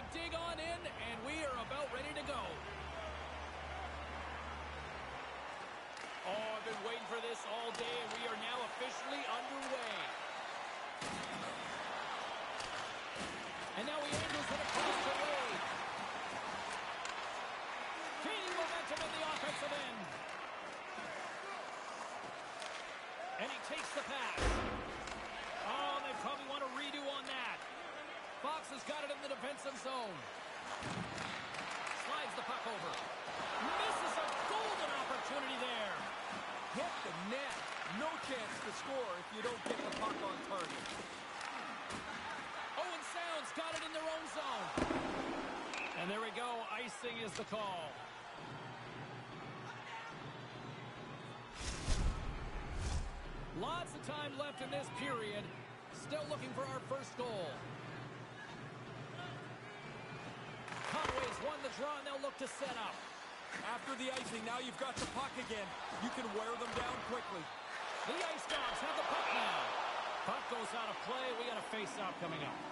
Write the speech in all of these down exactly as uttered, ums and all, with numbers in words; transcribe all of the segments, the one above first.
dig on in, and we are about ready to go. Oh, I've been waiting for this all day, and we are now officially underway. And now he angles it across the Wade. Gaining momentum in the offensive end. And he takes the pass. Oh, they probably want a redo on that. Fox has got it in the defensive zone. Slides the puck over. Misses a golden opportunity there. Hit the net. No chance to score if you don't get the puck on target. Owen Sounds got it in their own zone. And there we go. Icing is the call. Lots of time left in this period. Still looking for our first goal. Conway's won the draw, and they'll look to set up. After the icing, now you've got the puck again. You can wear them down quickly. The Ice Dogs have the puck now. Puck goes out of play. We got a face-off coming up.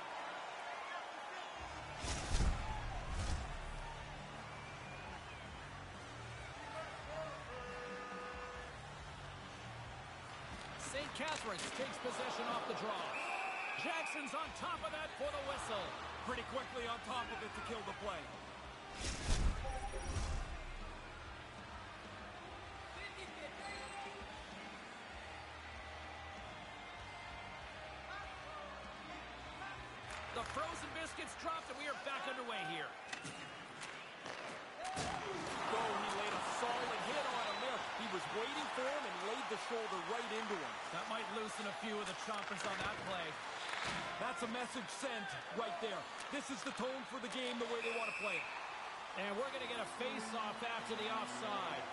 Saint Catharines takes possession off the draw. Jackson's on top of that for the whistle. Pretty quickly on top of it to kill the play. The frozen biscuits dropped, and we are back underway here. Oh, he laid a solid hit on him there. He was waiting for him and laid the shoulder right into him. That might loosen a few of the chompers on that play. That's a message sent right there. This is the tone for the game, the way they want to play it. And we're going to get a face-off after the offside.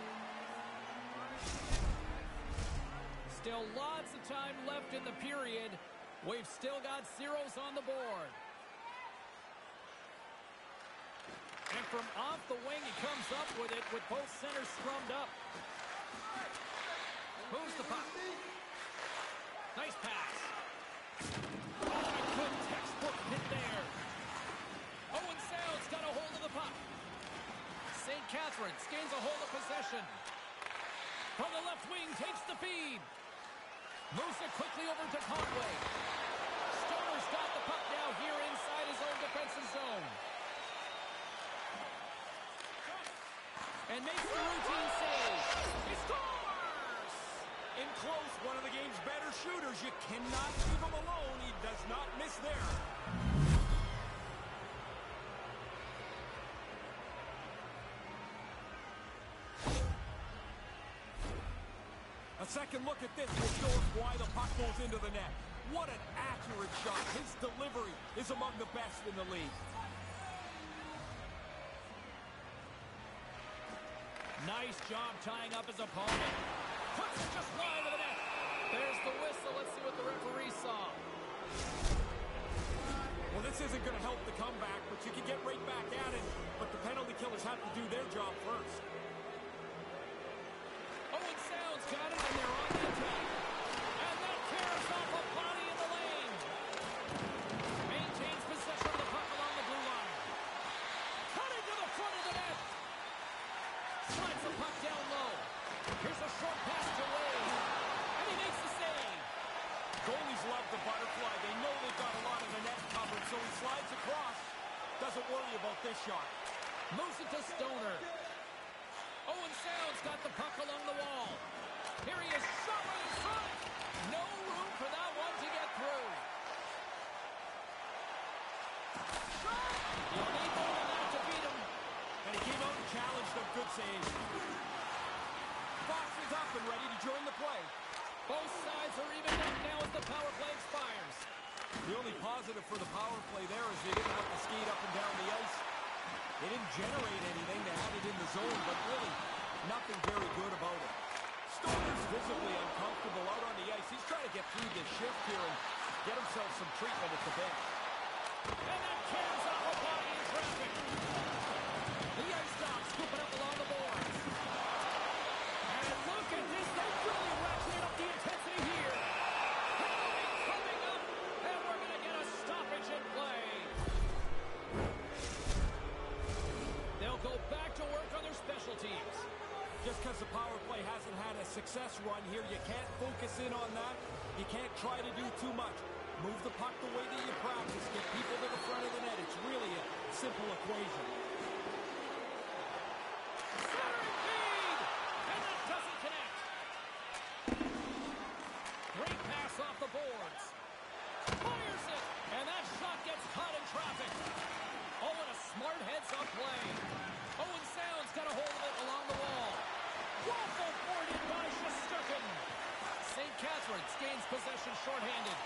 Still lots of time left in the period. We've still got zeros on the board. And from off the wing, he comes up with it with both centers scrummed up. Moves the puck. Nice pass. Oh, a good textbook hit there. Owen Sounds got a hold of the puck. Saint Catharines gains a hold of possession. From the left wing, takes the feed. Moves it quickly over to Conway. Stoner's got the puck now here inside his own defensive zone. And makes the routine save. He scores! In close, one of the game's better shooters. You cannot leave him alone. He does not miss there. A second look at this will show us why the puck goes into the net. What an accurate shot. His delivery is among the best in the league. Nice job tying up his opponent. Puts it just wide of the net. There's the whistle. Let's see what the referee saw. Well, this isn't going to help the comeback, but you can get right back at it. But the penalty killers have to do their job first. Owen Sounds got it, and they're on the attack. And that tears off a body in the lane. Maintains possession of the puck along the blue line. Cutting to the front of the net. Slides the puck down low. Here's a short pass to Wade. And he makes the save. Goalies love the butterfly. They know they've got a lot of the net covered, so he slides across. Doesn't worry about this shot. Moves it to Stoner. Owen Sounds got the puck along the wall. Here he is, shot right in front. No room for that one to get through. He'll need more than that to beat him. And he came out and challenged them. Good save. Fox is up and ready to join the play. Both sides are even up now as the power play expires. The only positive for the power play there is they didn't have to skate up and down the ice. They didn't generate anything. They had it in the zone, but really nothing very good about it. Stoner's visibly uncomfortable out on the ice. He's trying to get through this shift here and get himself some treatment at the bench. And that cans off a body in traffic. The Ice Dogs scooping up along the boards. And look at this. They're really ratcheting up the intensity here. Penalty coming up, and we're going to get a stoppage in play. success run here. You can't focus in on that. You can't try to do too much. Move the puck the way that you practice. Get people to the front of the net. It's really a simple equation. Centering feed! And that doesn't connect. Great pass off the boards. Fires it! And that shot gets caught in traffic. Oh, and a smart heads-up play. Owen Sound's got a hold of it along the wall. Waffle boarded by Shesterkin. Saint Catharines gains possession shorthanded.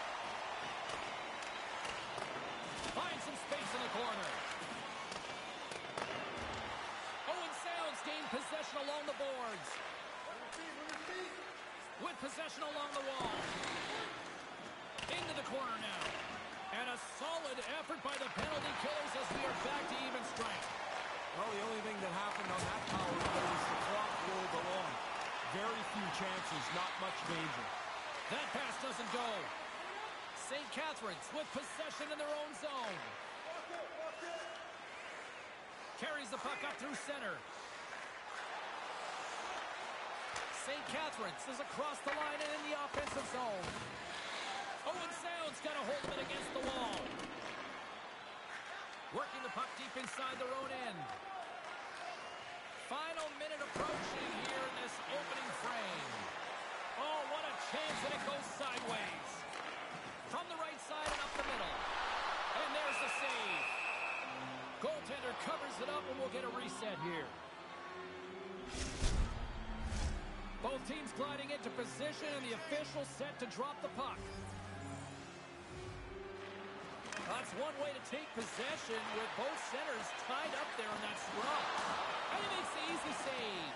Finds some space in the corner. Owen Sounds gain possession along the boards. With possession along the wall. Into the corner now. And a solid effort by the penalty killers as we are back to even strength. Well, the only thing that happened on that power play is the clock rolled along. Very few chances, not much danger. That pass doesn't go. Saint Catharines with possession in their own zone. Carries the puck up through center. Saint Catharines is across the line and in the offensive zone. Owen Sound's got a hold of it against the wall. Working the puck deep inside their own end. Final minute approaching here in this opening frame. Oh, what a chance, and it goes sideways. From the right side and up the middle. And there's the save. Goaltender covers it up, and we'll get a reset here. Both teams gliding into position, and the official set to drop the puck. That's one way to take possession with both centers tied up there in that scrum. And he makes the easy save.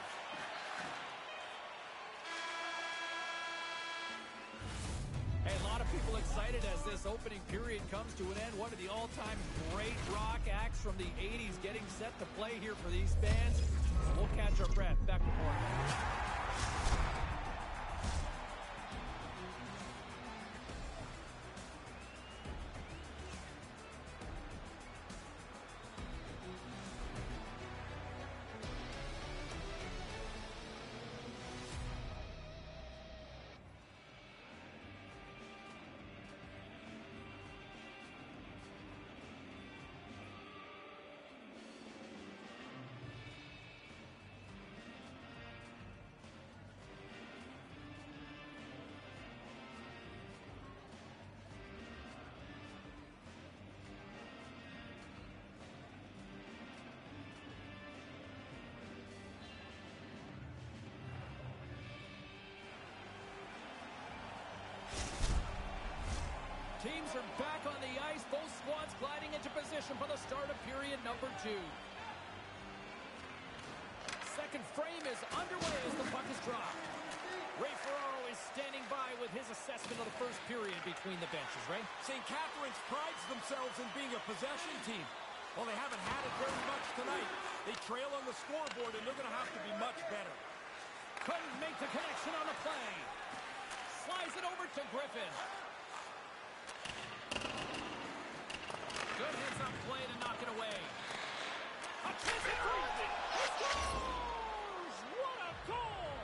Hey, a lot of people excited as this opening period comes to an end. One of the all-time great rock acts from the eighties getting set to play here for these fans. We'll catch our breath. Back to Portland. Teams are back on the ice. Both squads gliding into position for the start of period number two. Second frame is underway as the puck is dropped. Ray Ferraro is standing by with his assessment of the first period between the benches. Ray? Saint Catharines prides themselves in being a possession team. Well, they haven't had it very much tonight. They trail on the scoreboard, and they're going to have to be much better. Couldn't make the connection on the play. Slides it over to Griffin. Good heads-up play to knock it away. A chance at Griffin! He scores! What a goal!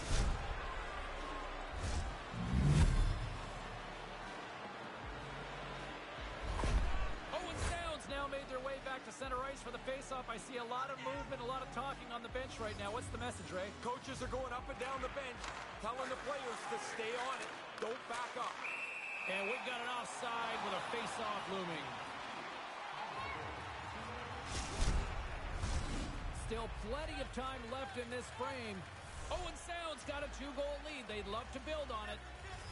Owen Sounds now made their way back to center ice for the face-off. I see a lot of movement, a lot of talking on the bench right now. What's the message, Ray? Coaches are going up and down the bench, telling the players to stay on it. Don't back up. And we've got an offside with a face-off looming. Still plenty of time left in this frame. Owen Sound's got a two-goal lead. They'd love to build on it.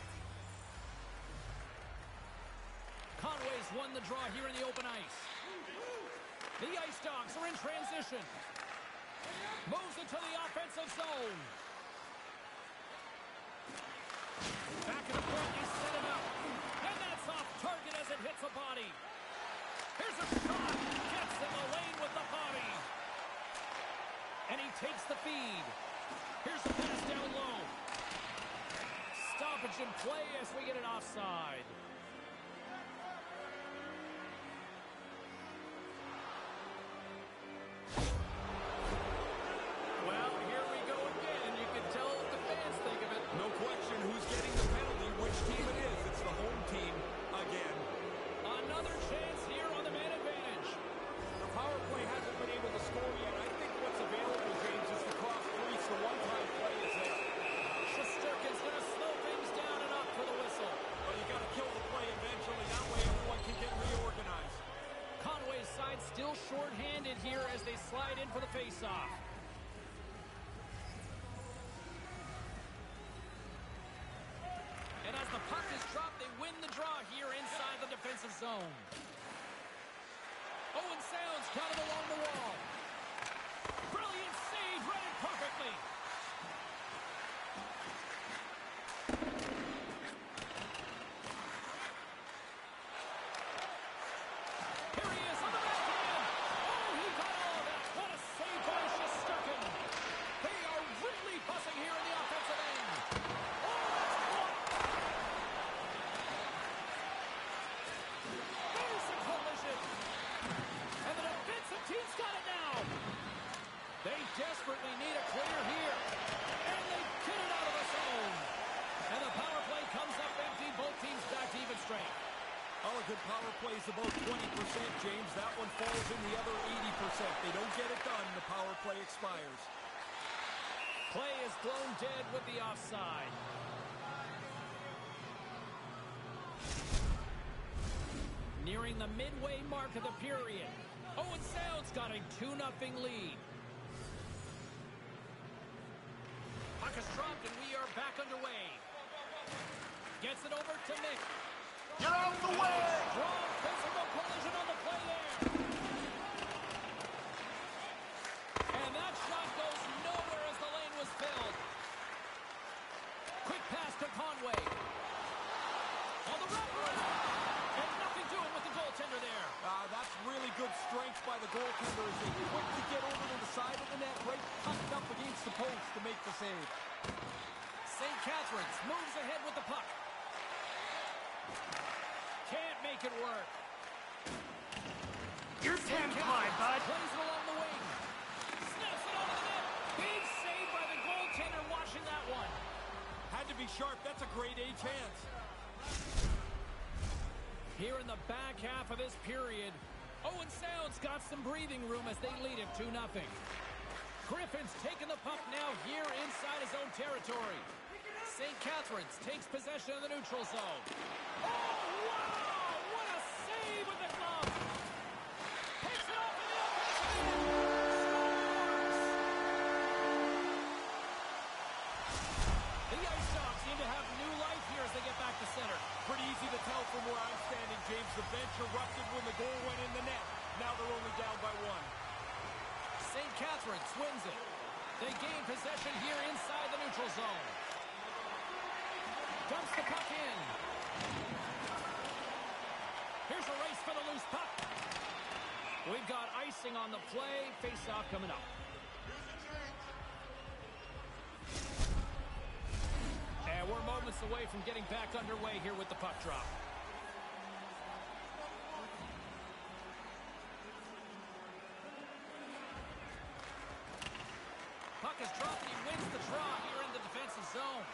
Conway's won the draw here in the open ice. The Ice Dogs are in transition. Moves into the offensive zone. Back in the front, they set it up. And that's off target as it hits a body. Here's a shot. Gets in the lane with the body. And he takes the feed. Here's the pass down low. Stoppage in play as we get an offside. Well, here we go again. You can tell what the fans think for the face-off. And as the puck is dropped, they win the draw here inside the defensive zone. Owen Sounds got it along the wall. Brilliant save, read it perfectly. Here he is on the backhand. Oh, he got all of that. What a save by Shesterkin. They are really buzzing here in the offensive end. Oh, that's blocked. There's a collision. And the defensive team's got it now. They desperately need a clear here. And they get it out of the zone. And the power play comes up empty. Both teams back to even strength. All a good power play is about twenty percent, James. That one falls in the other eighty percent. They don't get it done, the power play expires. Play is blown dead with the offside. Nearing the midway mark of the period. Owen Sounds got a two nothing lead. Puck is dropped and we are back underway. Gets it over to Mick. Get out the way! Strong physical collision on the play there. And that shot goes nowhere as the lane was filled. Quick pass to Conway. On the wraparound. And nothing doing with the goaltender there. Uh, that's really good strength by the goaltender as they quick to get over to the side of the net, right tucked up against the post to make the save. Saint Catharines moves ahead with the puck. Can't make it work. Your ten time, bud. Plays it along the wing. Snaps it over the net. Big save by the goaltender watching that one. Had to be sharp. That's a grade A chance. Here in the back half of this period, Owen Sounds got some breathing room as they lead it two nothing. Griffin's taking the puck now here inside his own territory. Saint Catharines takes possession of the neutral zone. Oh, wow! What a save with the glove! Picks it off in the offensive end! Scores! The Ice Dogs seem to have new life here as they get back to center. Pretty easy to tell from where I'm standing, James. The bench erupted when the goal went in the net. Now they're only down by one. Saint Catharines wins it. They gain possession here inside the neutral zone. Dumps the puck in. Here's a race for the loose puck. We've got icing on the play. Face-off coming up. And we're moments away from getting back underway here with the puck drop. Puck is dropped and he wins the draw here in the defensive zone.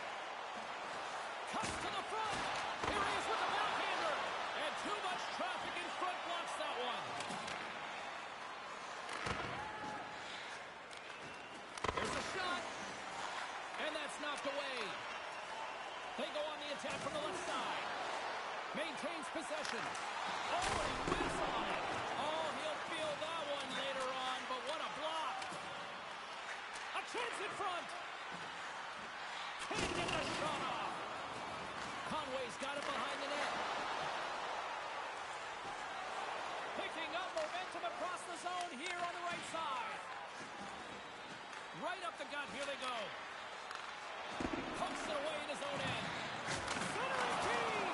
Cuts to the front. Here he is with the backhander. And too much traffic in front blocks that one. Here's a shot. And that's knocked away. They go on the attack from the left side. Maintains possession. Oh, and he whiffs on it. Oh, he'll feel that one later on, but what a block. A chance in front. Can't get the shot off. Conway's got it behind the net. Picking up momentum across the zone here on the right side. Right up the gut, here they go. Pumps it away in his own end. Centering key!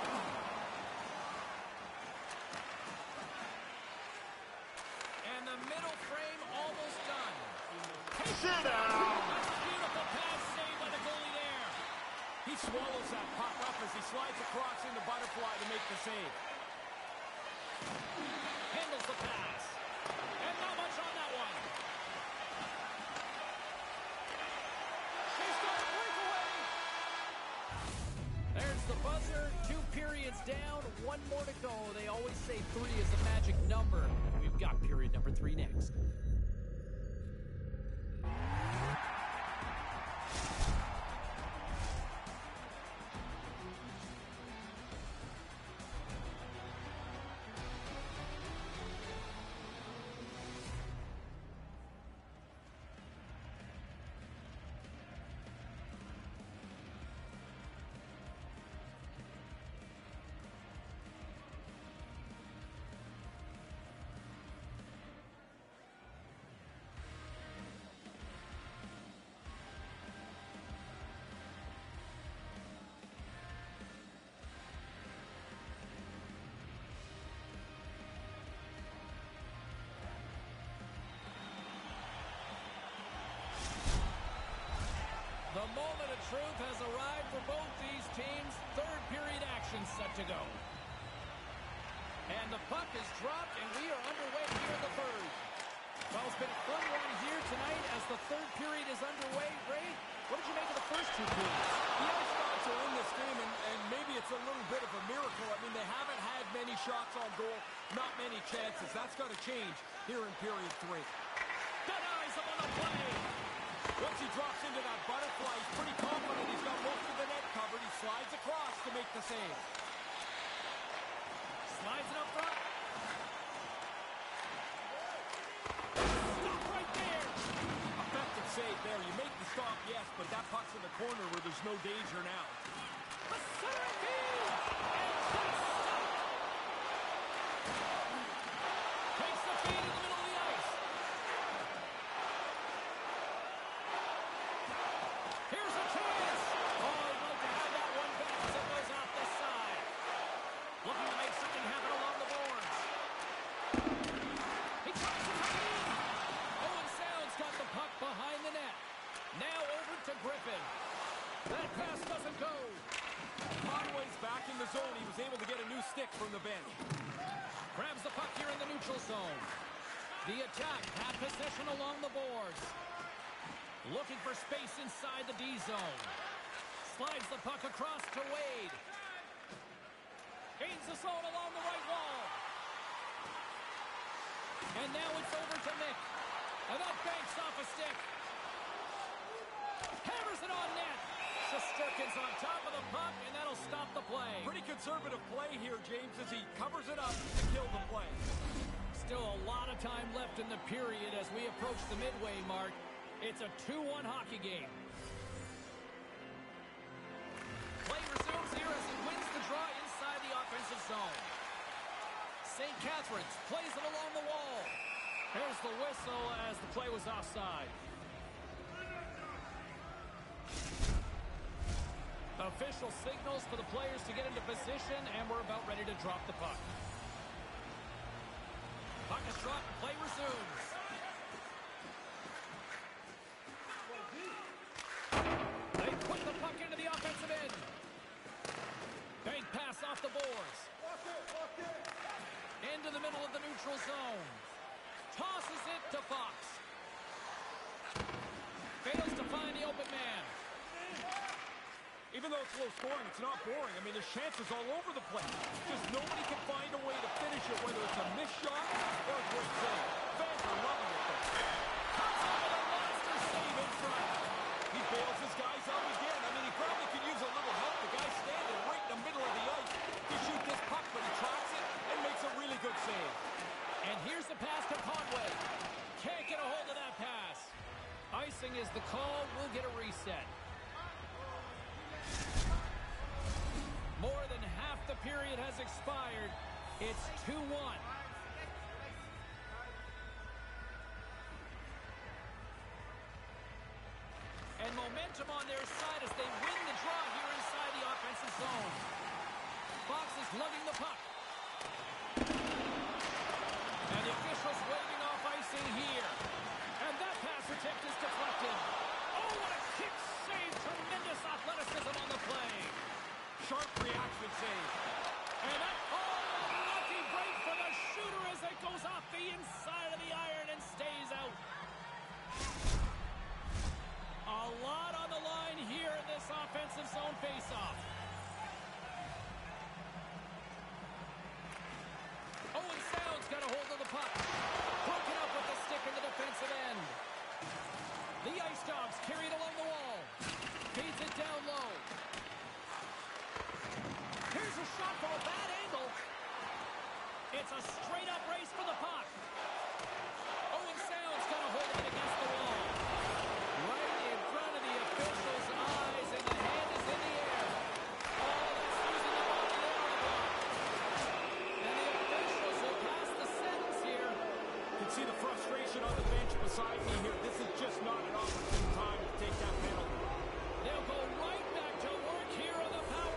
And the middle frame almost done. Sit down! Beautiful pass saved by the goalie there. He swallows that puck up as he slides across into butterfly to make the save. Handles the pass. And not much on that one. She's got a breakaway. There's the buzzer. Two periods down. One more to go. They always say three is a magic number. We've got period number three next. truth has arrived for both these teams. Third period action set to go. And the puck is dropped, and we are underway here in the third. Well, it's been a fun one here tonight as the third period is underway. Ray, what did you make of the first two periods? The Ice Dogs are in this game, and, and maybe it's a little bit of a miracle. I mean, they haven't had many shots on goal, not many chances. That's got to change here in period three. Denies him on the play. Once he drops into that butterfly, he's pretty confident he's got most of the net covered. He slides across to make the save. Slides it up front. Stop right there. Effective save there. You make the stop, yes, but that puck's in the corner where there's no danger now. The center field. And that's stopped. Takes the feed in the middle of the ice. Here's a chance. Oh, I'd like to have that one back as it goes off the side. Looking to make something happen along the boards. He tries to come in. Owen Sounds got the puck behind the net. Now over to Griffin. That pass doesn't go. Conway's back in the zone. He was able to get a new stick from the bench. Grabs the puck here in the neutral zone. The attack had possession along the boards. Looking for space inside the D zone. Slides the puck across to Wade. Gains the zone along the right wall. And now it's over to Mick. And that banks off a stick. Hammers it on net. Shesterkin's on top of the puck, and that'll stop the play. Pretty conservative play here, James, as he covers it up to kill the play. Still a lot of time left in the period as we approach the midway mark. It's a two one hockey game. Play resumes here as he wins the draw inside the offensive zone. Saint Catharines plays it along the wall. There's the whistle as the play was offside. Official signals for the players to get into position, and we're about ready to drop the puck. Puck is dropped, play resumes. They put the puck into the offensive end. Bank pass off the boards. Into the middle of the neutral zone. Tosses it to Fox. Fails to find the open man. Even though it's low scoring, it's not boring. I mean, there's chances all over the place. Just nobody can find a way to finish it, whether it's a missed shot or a great save. Fans are loving it, though. Comes up with a monster save in front. He bails his guys out again. I mean, he probably could use a little help. The guy's standing right in the middle of the ice to shoot this puck, but he tracks it and makes a really good save. And here's the pass to Conway. Can't get a hold of that pass. Icing is the call. We'll get a reset. More than half the period has expired. It's two one. And momentum on their side as they win the draw here inside the offensive zone. Fox is lugging the puck. And the officials waving off icing here. And that pass attempt is deflected. Oh, what a kick save. Tremendous athleticism on the play. Sharp reaction save. And that, oh, lucky break for the shooter as it goes off the inside of the iron and stays out. A lot on the line here in this offensive zone faceoff. Owen Sounds got a hold of the puck. Broken up with the stick in the defensive end. The Ice Dogs carry it along the wall. Feeds it down low. Here's a shot from a bad angle. It's a straight-up race for the puck. Owen Sounds got a hold of it against the wall. Right in front of the officials' eyes, and the hand is in the air. Oh, that's using the ball there on the block. And the officials will pass the sentence here. You can see the frustration on the bench beside me here. This is just not an opportune time to take that penalty. They'll go right back to work here on the power.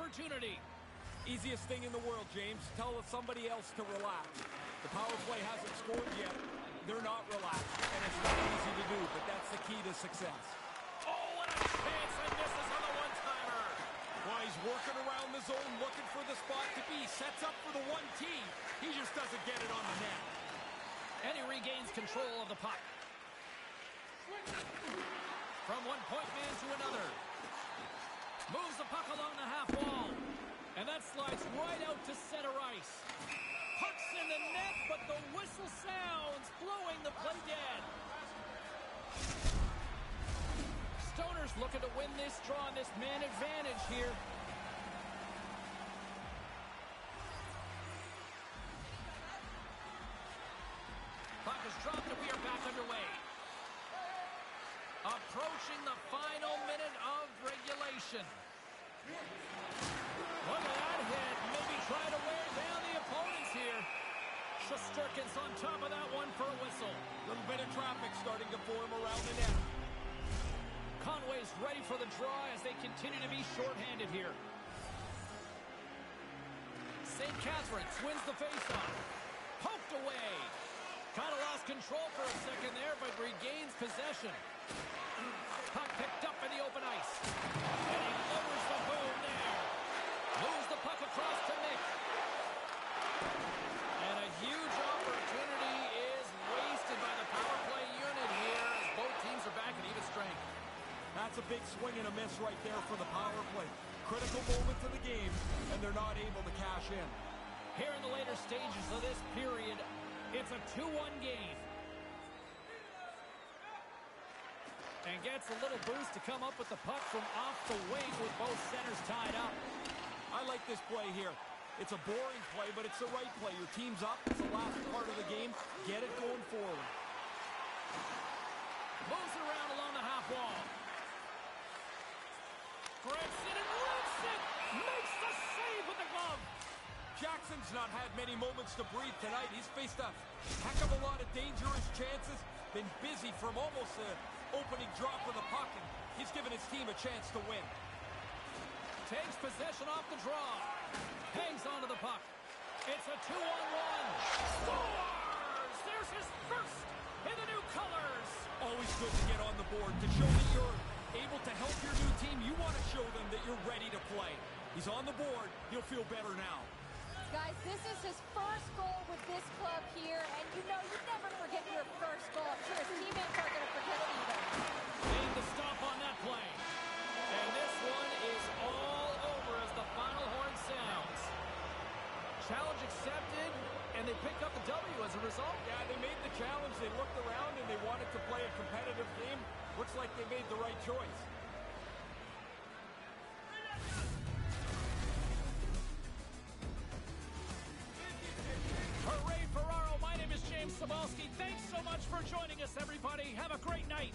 opportunity. Easiest thing in the world, James. Tell somebody else to relax. The power play hasn't scored yet. They're not relaxed, and it's not easy to do, but that's the key to success. Oh, what a chance, and misses on the one-timer. Well, he's working around the zone, looking for the spot to be. Sets up for the one T. He just doesn't get it on the net. And he regains control of the puck. From one point man to another. Moves the puck along the half wall. And that slides right out to center ice. Puck's in the net, but the whistle sounds, blowing the play dead. Stoners looking to win this draw, this man advantage here. Puck is dropped and we are back underway. Approaching the final minute of regulation. Look at that hit. Maybe trying to wear down the opponents here. Shesterkin's on top of that one for a whistle. A little bit of traffic starting to form around the net. Conway's ready for the draw as they continue to be shorthanded here. Saint Catharines wins the faceoff. Poked away. Kind of lost control for a second there, but regains possession. Puck picked up in the open ice. And he lowers the boom there. Moves the puck across to Nick. And a huge opportunity is wasted by the power play unit here as both teams are back at even strength. That's a big swing and a miss right there for the power play. Critical moment to the game, and they're not able to cash in. Here in the later stages of this period, it's a two one game. And gets a little boost to come up with the puck from off the wing with both centers tied up. I like this play here. It's a boring play, but it's the right play. Your team's up. It's the last part of the game. Get it going forward. Moves it around along the half wall. Grabs it and lifts it. Makes the save with the glove. Jackson's not had many moments to breathe tonight. He's faced a heck of a lot of dangerous chances. Been busy from almost an opening drop of the puck, and he's given his team a chance to win. Takes possession off the draw. Hangs onto the puck. It's a two on one. Scores! There's his first in the new colors. Always good to get on the board. To show that you're able to help your new team, you want to show them that you're ready to play. He's on the board. He'll feel better now. Guys, this is his first goal with this club here, and you know you never forget your first goal. I'm sure his teammates aren't going to forget it either. Made the stop on that play. And this one is all over as the final horn sounds. Challenge accepted, and they pick up the W as a result. Yeah, they made the challenge. They looked around, and they wanted to play a competitive game. Looks like they made the right choice. Hooray, Ferraro. My name is James Cybulski. Thanks so much for joining us, everybody. Have a great night.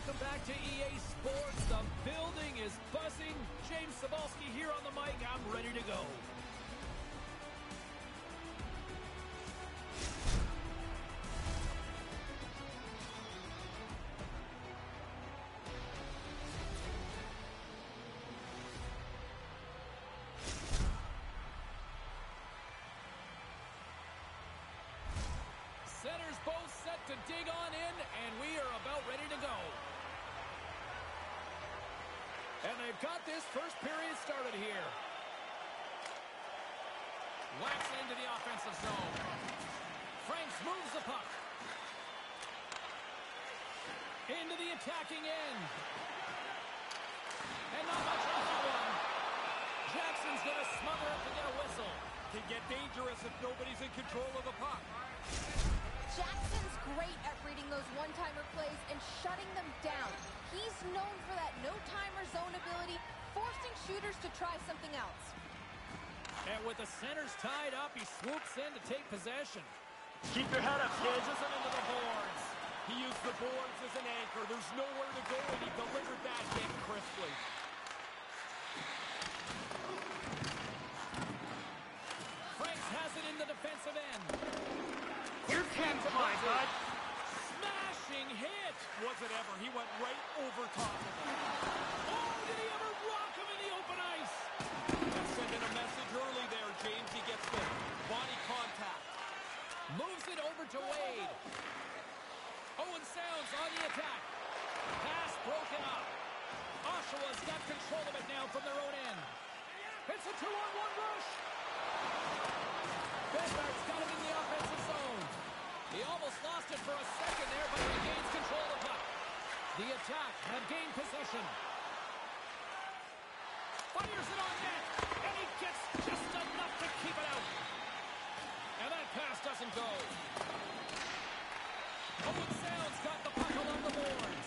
welcome back to E A Sports. The building is buzzing. James Cybulski here on the mic. I'm ready to go. Centers both set to dig on in, and we are about ready to go. And they've got this first period started here. Whacks into the offensive zone. Franks moves the puck. Into the attacking end. And not much on that one. Jackson's going to smother it to get a whistle. Can get dangerous if nobody's in control of the puck. Jackson's great at reading those one-timer plays and shutting them down. He's known for that no-timer zone ability, forcing shooters to try something else. And with the centers tied up, he swoops in to take possession. Keep your head up, kids. Pushes it into the boards. He used the boards as an anchor. There's nowhere to go, and he delivered that hit crisply. Franks has it in the defensive end. You're ten fly, bud. Smashing hit. Was it ever? He went right over top of him. Oh, did he ever rock him in the open ice? That's sending a message early there, James. He gets the body contact. Moves it over to Wade. Owen Sounds on the attack. Pass broken up. Oshawa's got control of it now from their own end. It's a two-on-one rush. Bednar's got it in the offensive zone. He almost lost it for a second there, but he gains control of the puck. The attack have gained possession. Fires it on net, and he gets just enough to keep it out. And that pass doesn't go. Owen Sounds got the puck along the boards.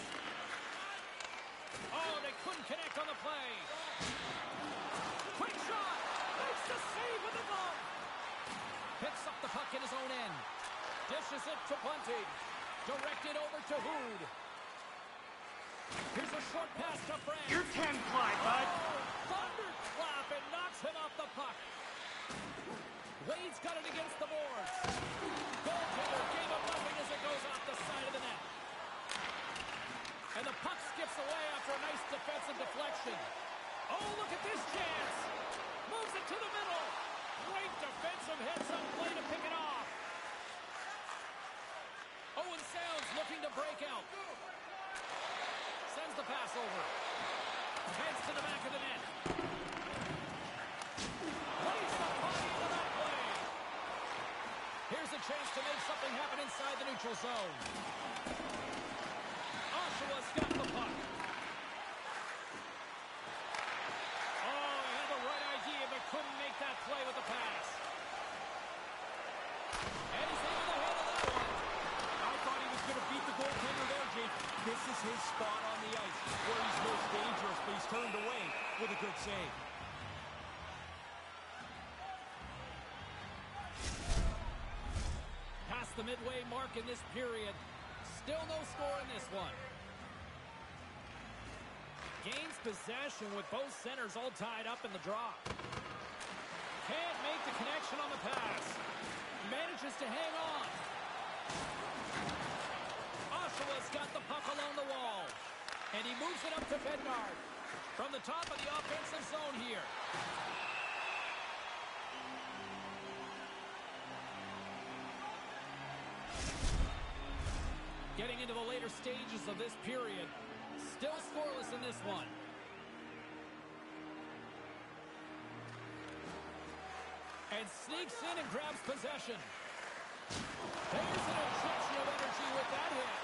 Oh, they couldn't connect on the play. Quick shot. Makes the save with the glove. Picks up the puck in his own end. Dishes it to Bunting. Directed over to Hood. Here's a short pass to Frank. You're ten fly, bud. Oh, thunderclap and knocks him off the puck. Wade's got it against the boards. Goaltender gave him nothing as it goes off the side of the net. And the puck skips away after a nice defensive deflection. Oh, look at this chance. Moves it to the middle. Great defensive heads-up play to pick it off. Owen Sounds looking to break out. Sends the pass over. Heads to the back of the net. Lays the body into that play. Here's a chance to make something happen inside the neutral zone. Oshawa's got the puck. Oh, he had the right idea, but couldn't make that play with the pass. And he's able to handle that one. I thought he was going to beat the goaltender there, Jake. This is his spot on the ice, where he's most dangerous, but he's turned away with a good save. Past the midway mark in this period. Still no score in this one. Gains possession with both centers all tied up in the draw. Can't make the connection on the pass. Manages to hang on. Oshawa's got the puck along the wall. And he moves it up to Bednard. From the top of the offensive zone here. Getting into the later stages of this period. Still scoreless in this one. And sneaks in and grabs possession. There's an injection of energy with that hit.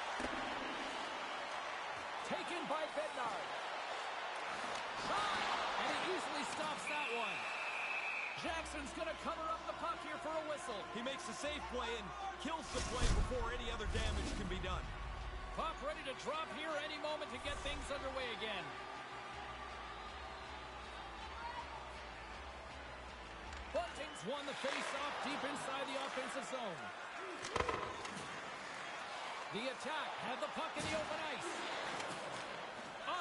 Taken by Bednard. Shot! And he easily stops that one. Jackson's going to cover up the puck here for a whistle. He makes a safe play and kills the play before any other damage can be done. Puck ready to drop here any moment to get things underway again. Bunting's won the face-off deep inside the offensive zone. The attack had the puck in the open ice.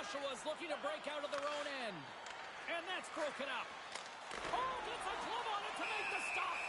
Oshawa's looking to break out of their own end. And that's broken up. Oh, gets a glove on it to make the stop.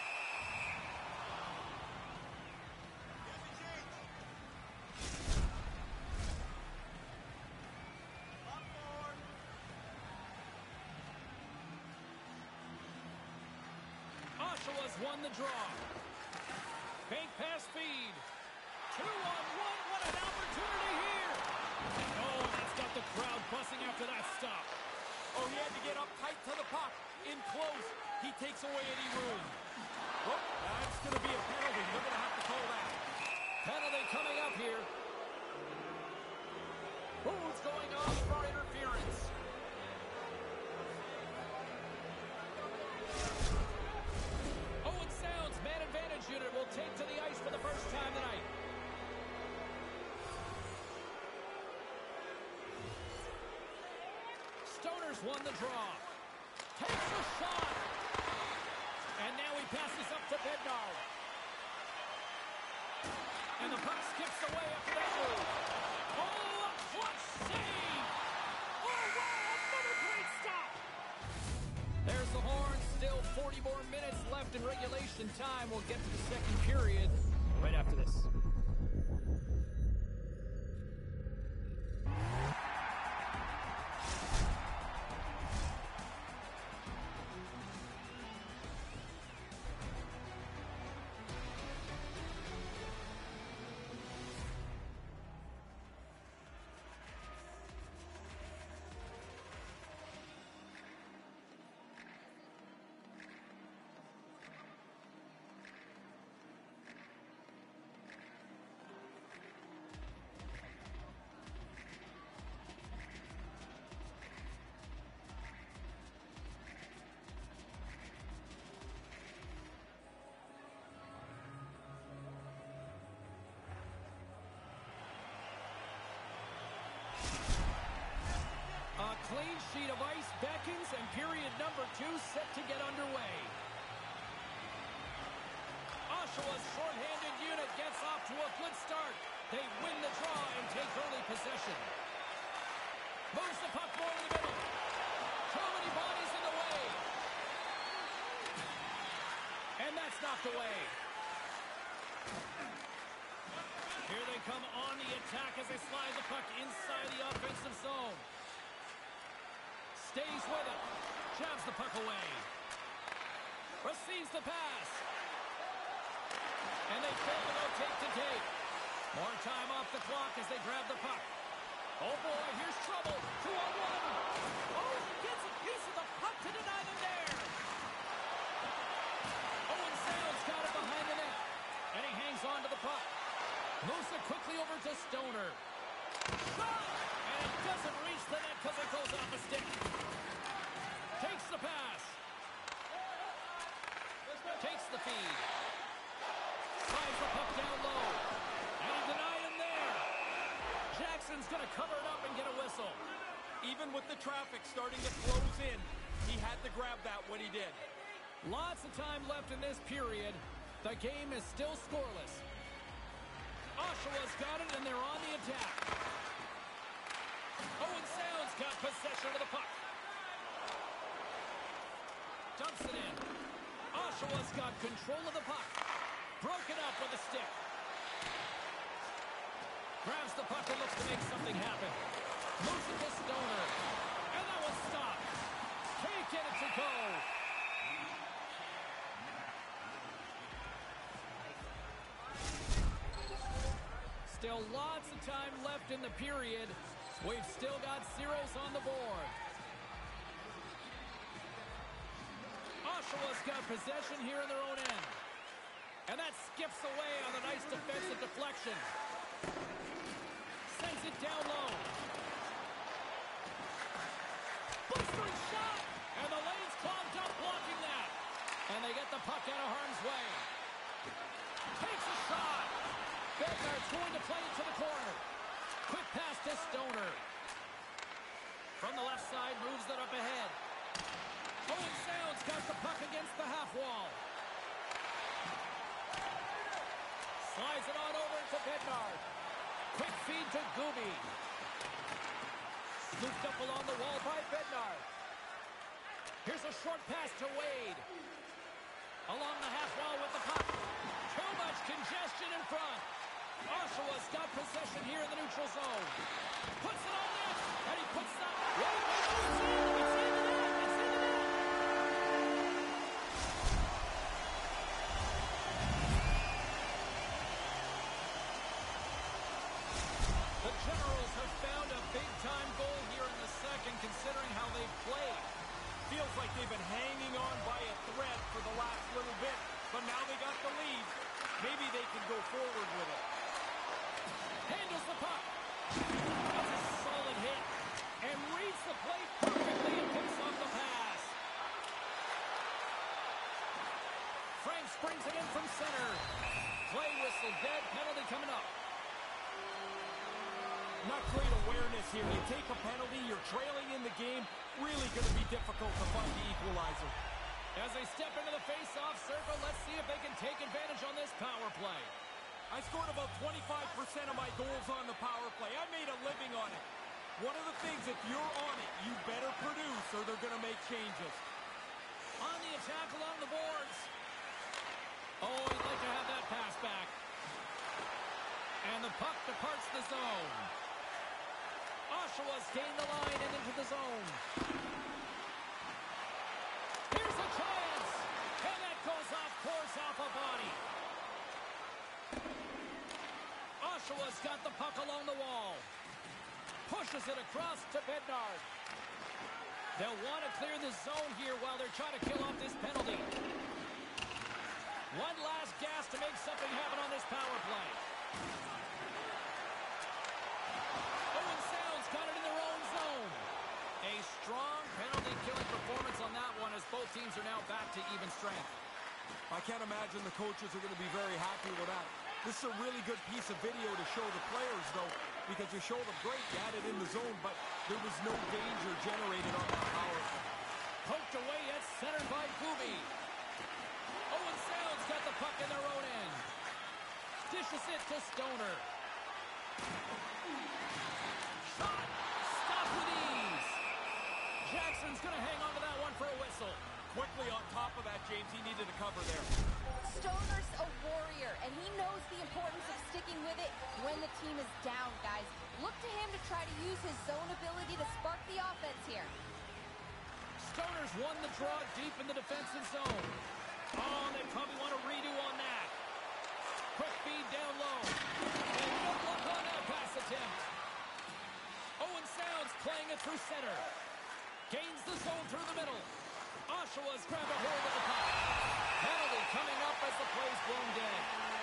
Oshawa's won the draw. Fake pass feed. Two on one. What an opportunity here. Oh, that's got the crowd buzzing after that stop. Oh, he had to get up tight to the puck. In close, he takes away any room. Oh, that's going to be a penalty. They're going to have to call that. Penalty coming up here. Who's going off for interference? Owen Sounds, man advantage unit, will take to the ice for the first time tonight. Stoner's won the draw. Takes a shot. And now he passes up to Bednar. And the puck skips away after that move. Oh, what save! Oh, wow, another great stop! There's the horn. Still forty more minutes left in regulation time. We'll get to the second period right after this. A clean sheet of ice beckons, and period number two set to get underway. Oshawa's shorthanded unit gets off to a good start. They win the draw and take early possession. Moves the puck more in the middle. Too many bodies in the way. And that's knocked away. Here they come on the attack as they slide the puck inside the offensive zone. Stays with it. Jabs the puck away. Receives the pass. And they fail to go tape to tape. More time off the clock as they grab the puck. Oh boy, here's trouble. Two on one. Oh, he gets a piece of the puck to deny them there. Owen Sounds got it behind the net. And he hangs on to the puck. Moves it quickly over to Stoner. Shot! And it doesn't reach the net because it goes off the stick. Takes the pass. Takes the feed. Slides the puck down low. And he denied him there. Jackson's going to cover it up and get a whistle. Even with the traffic starting to close in, he had to grab that when he did. Lots of time left in this period. The game is still scoreless. Oshawa's got it, and they're on the attack. Owen Sounds got possession of the puck. Dumps it in. Oshawa's got control of the puck. Broken up with a stick. Grabs the puck and looks to make something happen. Moves it to Stoner. And that was stopped. Can't get it to go. Still lots of time left in the period. We've still got zeros on the board. Oshawa's got possession here in their own end. And that skips away on a nice defensive deflection. Sends it down low. Blistering shot! And the lane's clogged up blocking that. And they get the puck out of harm's way. Takes a shot. Bednar's going to play it to the corner. Quick pass to Stoner. From the left side, moves it up ahead. Owen Sounds got the puck against the half wall. Slides it on over to Bednar. Quick feed to Gooby. Scooped up along the wall by Bednar. Here's a short pass to Wade. Along the half wall with the puck. Too much congestion in front. Oshawa's got possession here in the neutral zone. Puts it on net, and he puts that. Wade, Wade, it's in, it's in the net, it's in the net. The Generals have found a big-time goal here in the second, considering how they've played. Feels like they've been hanging on by a thread for the last little bit, but now they got the lead. Maybe they can go forward with it. Handles the puck. That's a solid hit. And reads the play perfectly and picks off the pass. Franks brings it in from center. Play whistle dead. Penalty coming up. Not great awareness here. You take a penalty, you're trailing in the game. Really going to be difficult to find the equalizer. As they step into the face-off circle, let's see if they can take advantage on this power play. I scored about twenty-five percent of my goals on the power play. I made a living on it. One of the things, if you're on it, you better produce or they're going to make changes. On the attack along the boards. Oh, he'd like to have that pass back. And the puck departs the zone. Oshawa's gained the line and into the zone. Here's a chance. And that goes off course off a body. Oshawa's got the puck along the wall. Pushes it across to Bednar. They'll want to clear the zone here while they're trying to kill off this penalty. One last gas to make something happen on this power play. Owen Sounds got it in their own zone. A strong penalty-killing performance on that one as both teams are now back to even strength. I can't imagine the coaches are going to be very happy with that. This is a really good piece of video to show the players, though, because you show them great, you had it in the zone, but there was no danger generated on that power play. Poked away at center by Booby. Owen Sounds got the puck in their own end. Dishes it to Stoner. Shot! Stop with ease! Jackson's going to hang on to that one for a whistle. Quickly on top of that, James, he needed to cover there. Stoner's a warrior, and he knows the importance of sticking with it when the team is down, guys. Look to him to try to use his zone ability to spark the offense here. Stoner's won the draw deep in the defensive zone. Oh, they probably want to redo on that. Quick feed down low. And no luck on that pass attempt. Owen Sounds playing it through center. Gains the zone through the middle. Oshawa's grabbed a hold of the puck. Penalty coming up as the play's blown dead.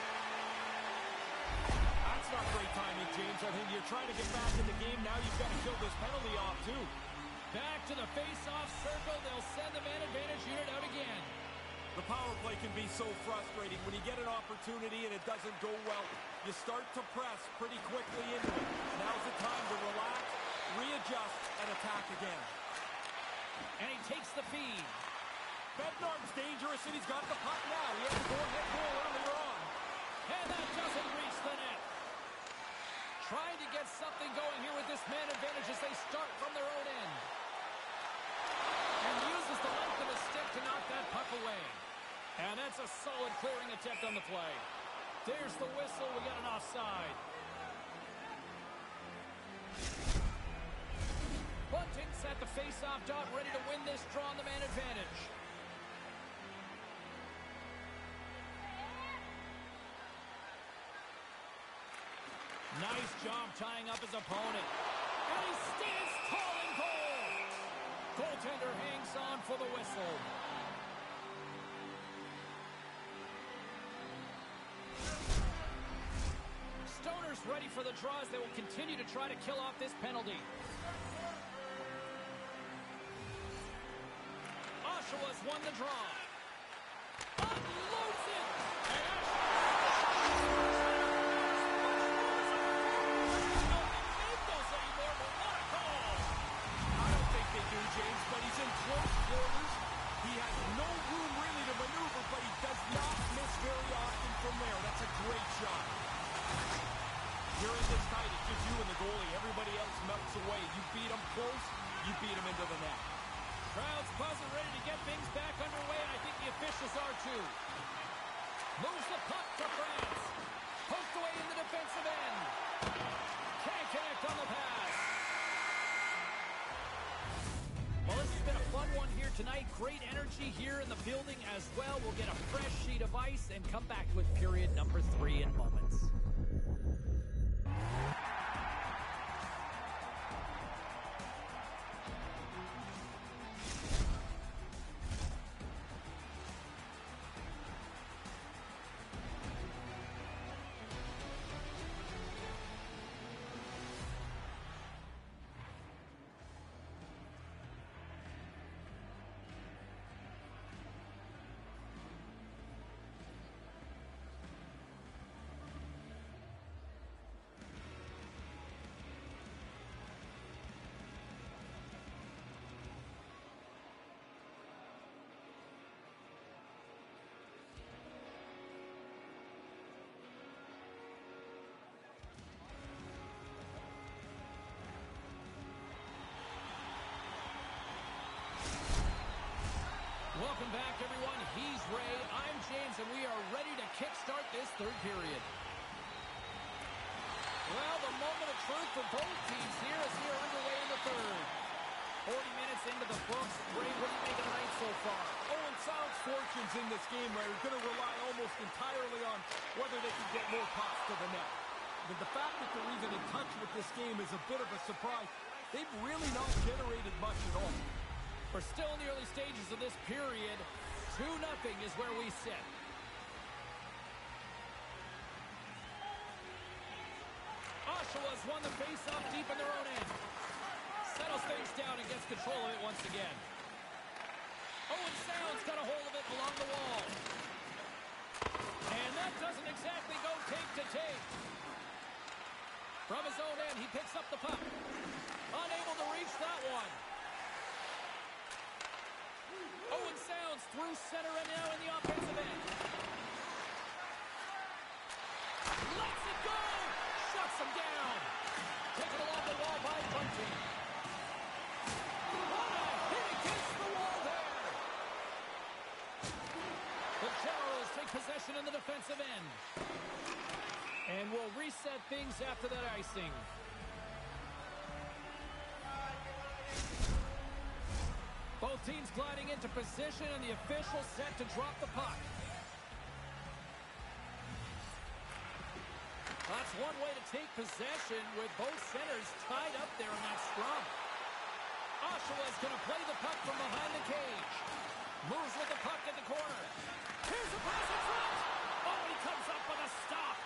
That's not great timing, James. I think you're trying to get back in the game. Now you've got to kill this penalty off, too. Back to the face-off circle. They'll send the man advantage unit out again. The power play can be so frustrating. When you get an opportunity and it doesn't go well, you start to press pretty quickly into it. Now's the time to relax, readjust, and attack again. And he takes the feed. Bednar's dangerous, and he's got the puck now. He had the go-ahead goal earlier on. And that doesn't reach the net. Trying to get something going here with this man advantage as they start from their own end. And uses the length of his stick to knock that puck away. And that's a solid clearing attempt on the play. There's the whistle. We got an offside. Bunting's at the face-off dot, ready to win this draw on the man advantage. Nice job tying up his opponent. And he stands tall in goal. Goaltender hangs on for the whistle. Stoner's ready for the draw as they will continue to try to kill off this penalty. Oshawa's won the draw. Unloads it! And James, but he's in close quarters. He has no room really to maneuver, but he does not miss very often from there. That's a great shot. You're in this tight, it gives you and the goalie. Everybody else melts away. You beat him close, pushes R two. Moves the puck to France. Poked away in the defensive end. Can't connect on the pass. Well, this has been a fun one here tonight. Great energy here in the building as well. We'll get a fresh sheet of ice and come back with period number three in moments. Welcome back, everyone. He's Ray, I'm James, and we are ready to kickstart this third period. Well, the moment of truth for both teams here as we are underway in the third. forty minutes into the books. Ray, what do you make of the night so far? Owen Sound's fortunes in this game, Ray, are going to rely almost entirely on whether they can get more pops to the net. But the fact that they're even in touch with this game is a bit of a surprise. They've really not generated much at all. We're still in the early stages of this period. two nothing is where we sit. Oshawa's won the face-off deep in their own end. Settles things down and gets control of it once again. Owen Sound's got a hold of it along the wall. And that doesn't exactly go take to take. From his own end, he picks up the puck. Unable to reach that one. Owen Sounds through center and now in the offensive end. Lets it go! Shuts him down. Taken along the wall by Bunting. What a hit against the wall there! The Generals take possession in the defensive end. And we'll reset things after that icing. Both teams gliding into position, and the official set to drop the puck. That's one way to take possession with both centers tied up there in that scrum. Oshawa's going to play the puck from behind the cage. Moves with the puck in the corner. Here's the pass in front. Oh, he comes up with a stop.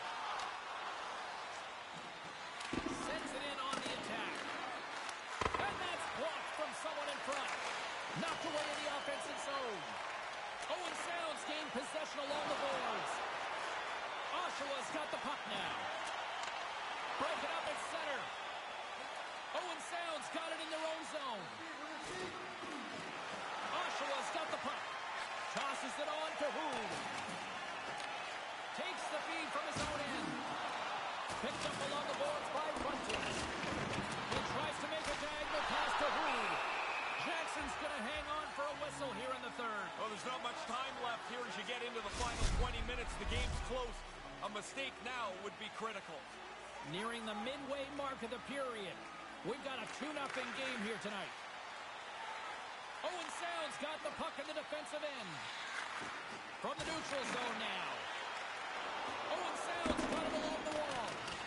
Sends it in on the attack. And that's blocked from someone in front. Knocked away in the offensive zone. Owen Sounds gained possession along the boards. Oshawa's got the puck now. Broken up at center. Owen Sounds got it in their own zone. Oshawa's got the puck. Tosses it on to Hood. Takes the feed from his own end. Picked up along the boards by Bunting. He tries to make a diagonal pass to Hood. Jackson's going to hang on for a whistle here in the third. Well, there's not much time left here as you get into the final twenty minutes. The game's close. A mistake now would be critical. Nearing the midway mark of the period. We've got a two nothing game here tonight. Owen Sounds got the puck in the defensive end. From the neutral zone now. Owen Sounds got it along the wall.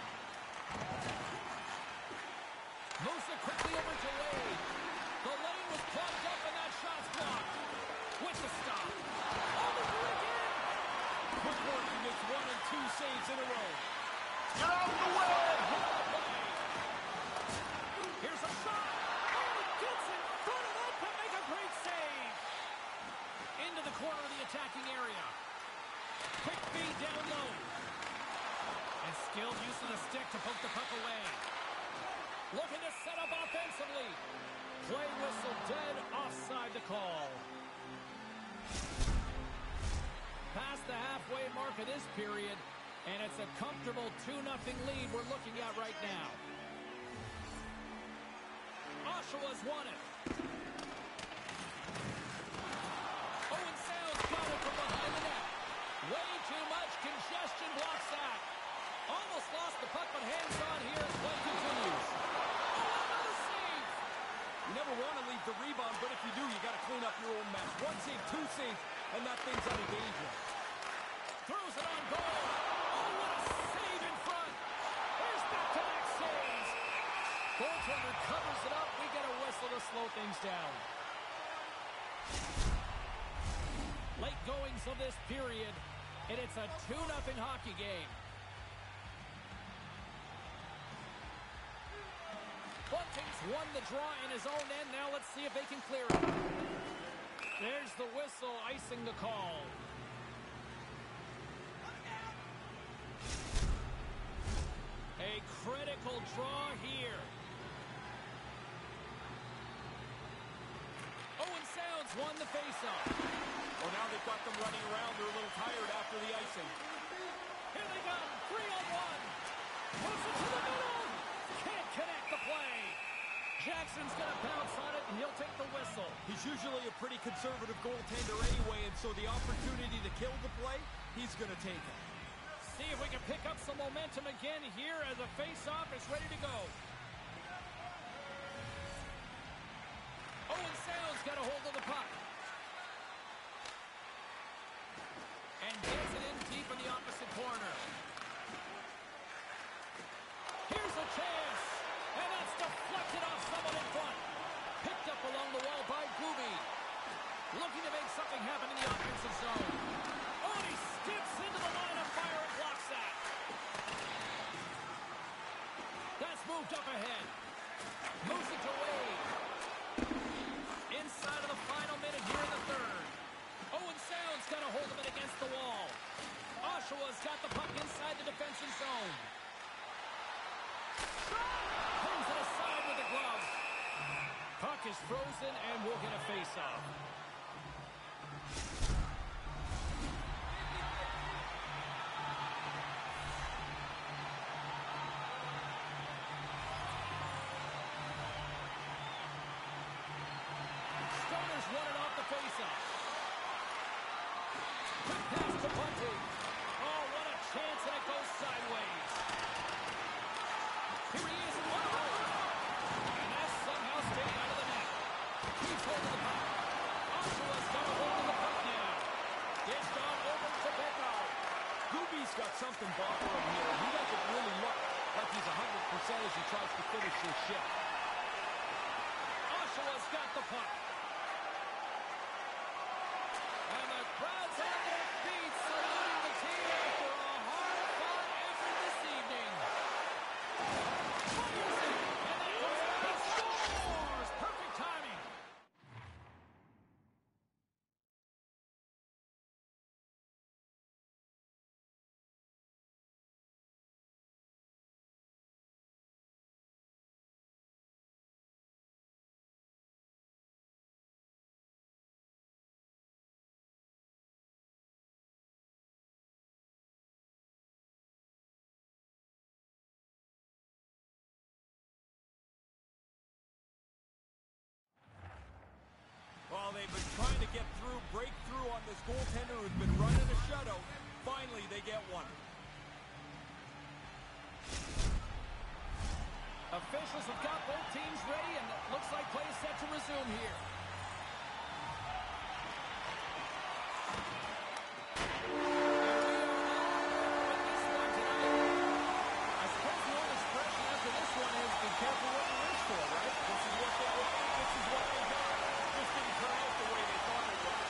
Moves it quickly over to Wade. The lane was plugged up and that shot's blocked. With the stop. Oh, the break in! Quick work, he makes one and two saves in a row. Get out of the way! Here's a shot. Oh, he gets in front of that to make a great save. Into the corner of the attacking area. Quick feed down low. And skilled use of the stick to poke the puck away. Looking to set up offensively. Play whistle dead, offside the call. Past the halfway mark of this period, and it's a comfortable two nothing lead we're looking at right now. Oshawa's won it. Owen Sounds got it from One seat, two seats, and that thing's out of danger. Throws it on goal. Oh, what a save in front. There's back-to-back saves. Goaltender covers it up. We get a whistle to slow things down. Late goings of this period, and it's a two nothing hockey game. Bunting's won the draw in his own end. Now let's see if they can clear it. There's the whistle, icing the call. A critical draw here. Owen Sounds won the faceoff. Well, now they've got them running around. They're a little tired after the icing. Here they come. Three on one. Puts it to the middle. Can't connect the play. Jackson's going to bounce on it, and he'll take the whistle. He's usually a pretty conservative goaltender anyway, and so the opportunity to kill the play, he's going to take it. See if we can pick up some momentum again here as the face-off is ready to go. Owen Sounds got a hold of the puck. And gets it in deep in the opposite corner. Here's a chance. And that's deflected off someone in front. Picked up along the wall by Gooby. Looking to make something happen in the offensive zone. Oh, and he skips into the line of fire and blocks that. That's moved up ahead. Moves it to Wade. Inside of the final minute here in the third. Owen Sounds got a hold of it against the wall. Oshawa's got the puck inside the defensive zone. Brings it aside with the glove. Puck is frozen and we'll get a face-off. Stoners won it off the face-off. Quick pass to Bunting. Oh, what a chance, and it goes sideways. Here he is. Wow. And that's somehow stayed out of the net. Keeps hold of the puck. Oshawa's got a hold of the puck now. Dished on over to Pekar. Gooby's got something bothering him here. He doesn't really look like he's one hundred percent as he tries to finish his shift. Oshawa's got the puck. And the crowd's on their feet, saluting the team after a hard-fought effort this evening. Fires it, and that goes up and scores! Perfect timing. Well, they've been trying to get through, break through on this goaltender who's been running a shutout. Finally, they get one. Officials have got both teams ready, and it looks like play is set to resume here. I suppose the only expression after this one is be careful what you wish for, right? This is what they This is what they got. This didn't turn out the way they thought it would.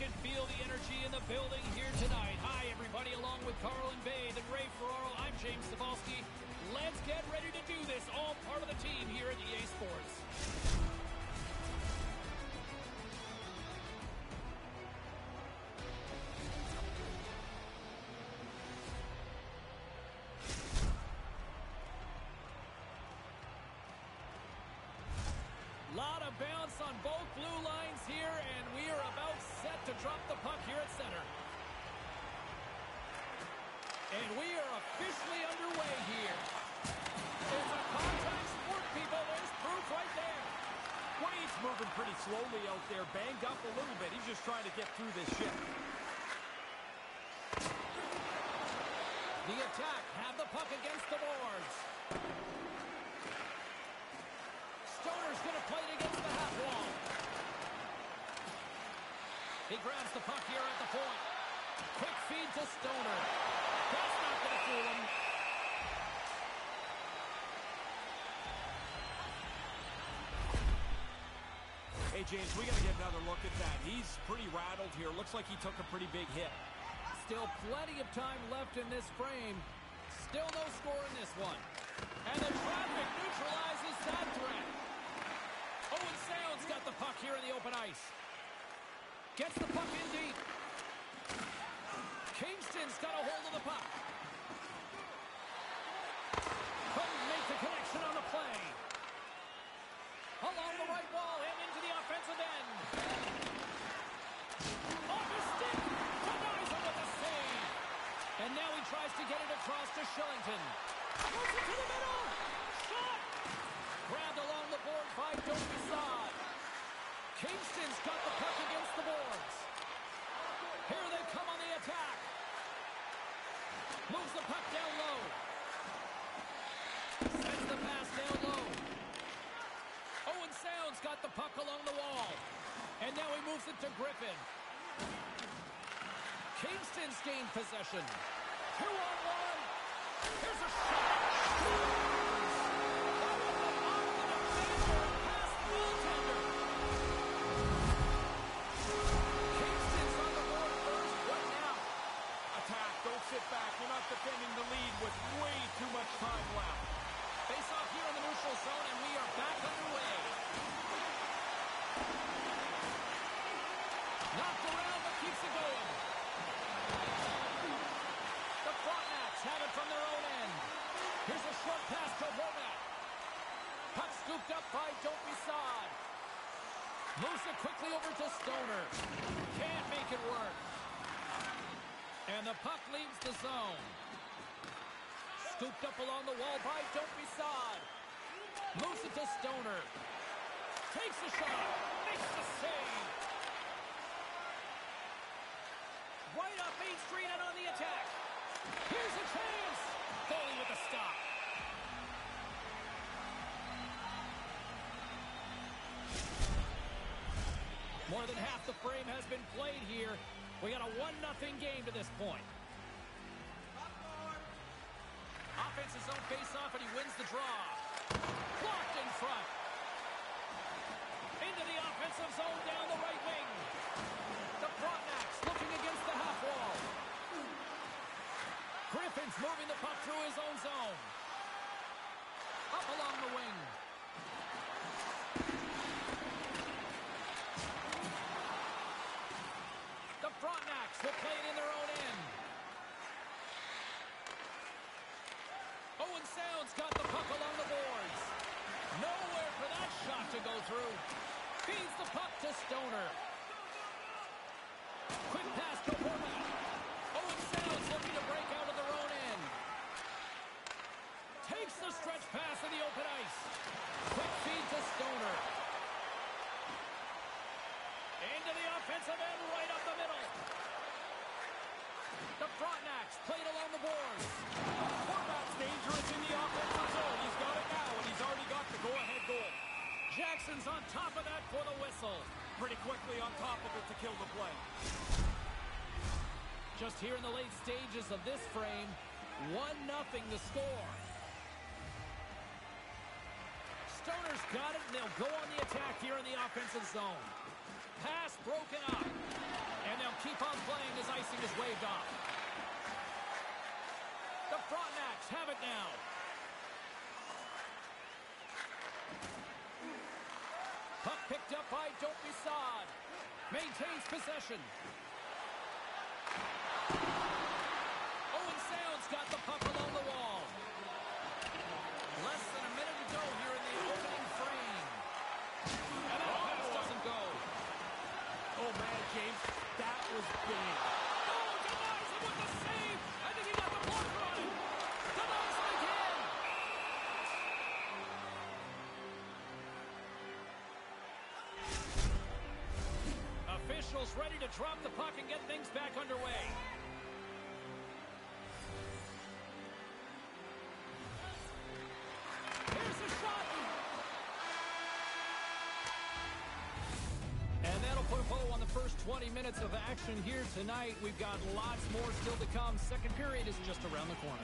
can feel the energy in the building here tonight. Hi, everybody, along with Carl and Babe and Ray Ferraro, I'm James Cebulski. Let's get ready to do this, all part of the team here at E A Sports. Lot of bounce on both blue lines here, and we are about set to drop the puck here at center. And we are officially underway here. It's a contact sport, people. There's proof right there. Wade's moving pretty slowly out there, banged up a little bit. He's just trying to get through this shit. The attack have the puck against the boards. Stoner's going to play it against the half wall. He grabs the puck here at the point. Quick feed to Stoner. That's not going to fool him. Hey, James, we got to get another look at that. He's pretty rattled here. Looks like he took a pretty big hit. Still plenty of time left in this frame. Still no score in this one. And the traffic neutralizes that threat. Owen Sounds got the puck here in the open ice. Gets the puck in deep. Kingston's got a hold of the puck. Couldn't make the connection on the play. Along the right wall and into the offensive end. Off his stick. Denies him with a save. And now he tries to get it across to Shillington. Puts it to the middle. Shot. Grabbed along the board by Dopey Sod. Kingston's got the puck against the boards. Here they come on the attack. Moves the puck down low. Sends the pass down low. Owen Sounds got the puck along the wall. And now he moves it to Griffin. Kingston's gained possession. Two on one. Here's a shot. Sit back. You're not defending the lead with way too much time left. Face off here in the neutral zone, and we are back underway. Knocked around, but keeps it going. The Frontenacs have it from their own end. Here's a short pass to Horvat. Puck scooped up by Dopey Sod. Moves it quickly over to Stoner. Can't make it work. And the puck leaves the zone. Scooped up along the wall by Dopey Sod. Moves it to Stoner. Takes the shot. Makes the save. Right up Main Street and on the attack. Here's a chance. Goalie with a stop. More than half the frame has been played here. We got a one nothing game to this point. Offensive zone face-off, and he wins the draw. Blocked in front. Into the offensive zone down the right wing. The Frontenacs looking against the half wall. Griffin's moving the puck through his own zone. Up along the wing. The Frontenacs will play it in their own end. Owen Sounds got the puck along the boards. Nowhere for that shot to go through. Feeds the puck to Stoner. Quick pass to Horvat. Owen Sounds looking to break out of their own end. Takes the stretch pass in the open ice. Quick feed to Stoner. Into the offensive end, right up the middle. The Frontenacs played along the boards. Horvat's dangerous in the offensive zone. He's got it now, and he's already got the go-ahead goal. Jackson's on top of that for the whistle. Pretty quickly on top of it to kill the play. Just here in the late stages of this frame, one nothing the score. Stoner's got it, and they'll go on the attack here in the offensive zone. Pass broken up. And they'll Time is waved off. The Frontenacs have it now. Puck picked up by Dopisad. Maintains possession. Owen Sounds got the puck along the wall. Less than a minute to go here in the opening frame. And that pass doesn't go. Oh, man, James, that was big. Oh, denies him with the save. I think he got the blocker on it. Denies him again. Officials ready to drop the puck and get things back underway. Here's a shot. And that'll put a bow on the first twenty minutes of action here tonight. We've got lots more still to come. Second period is just around the corner.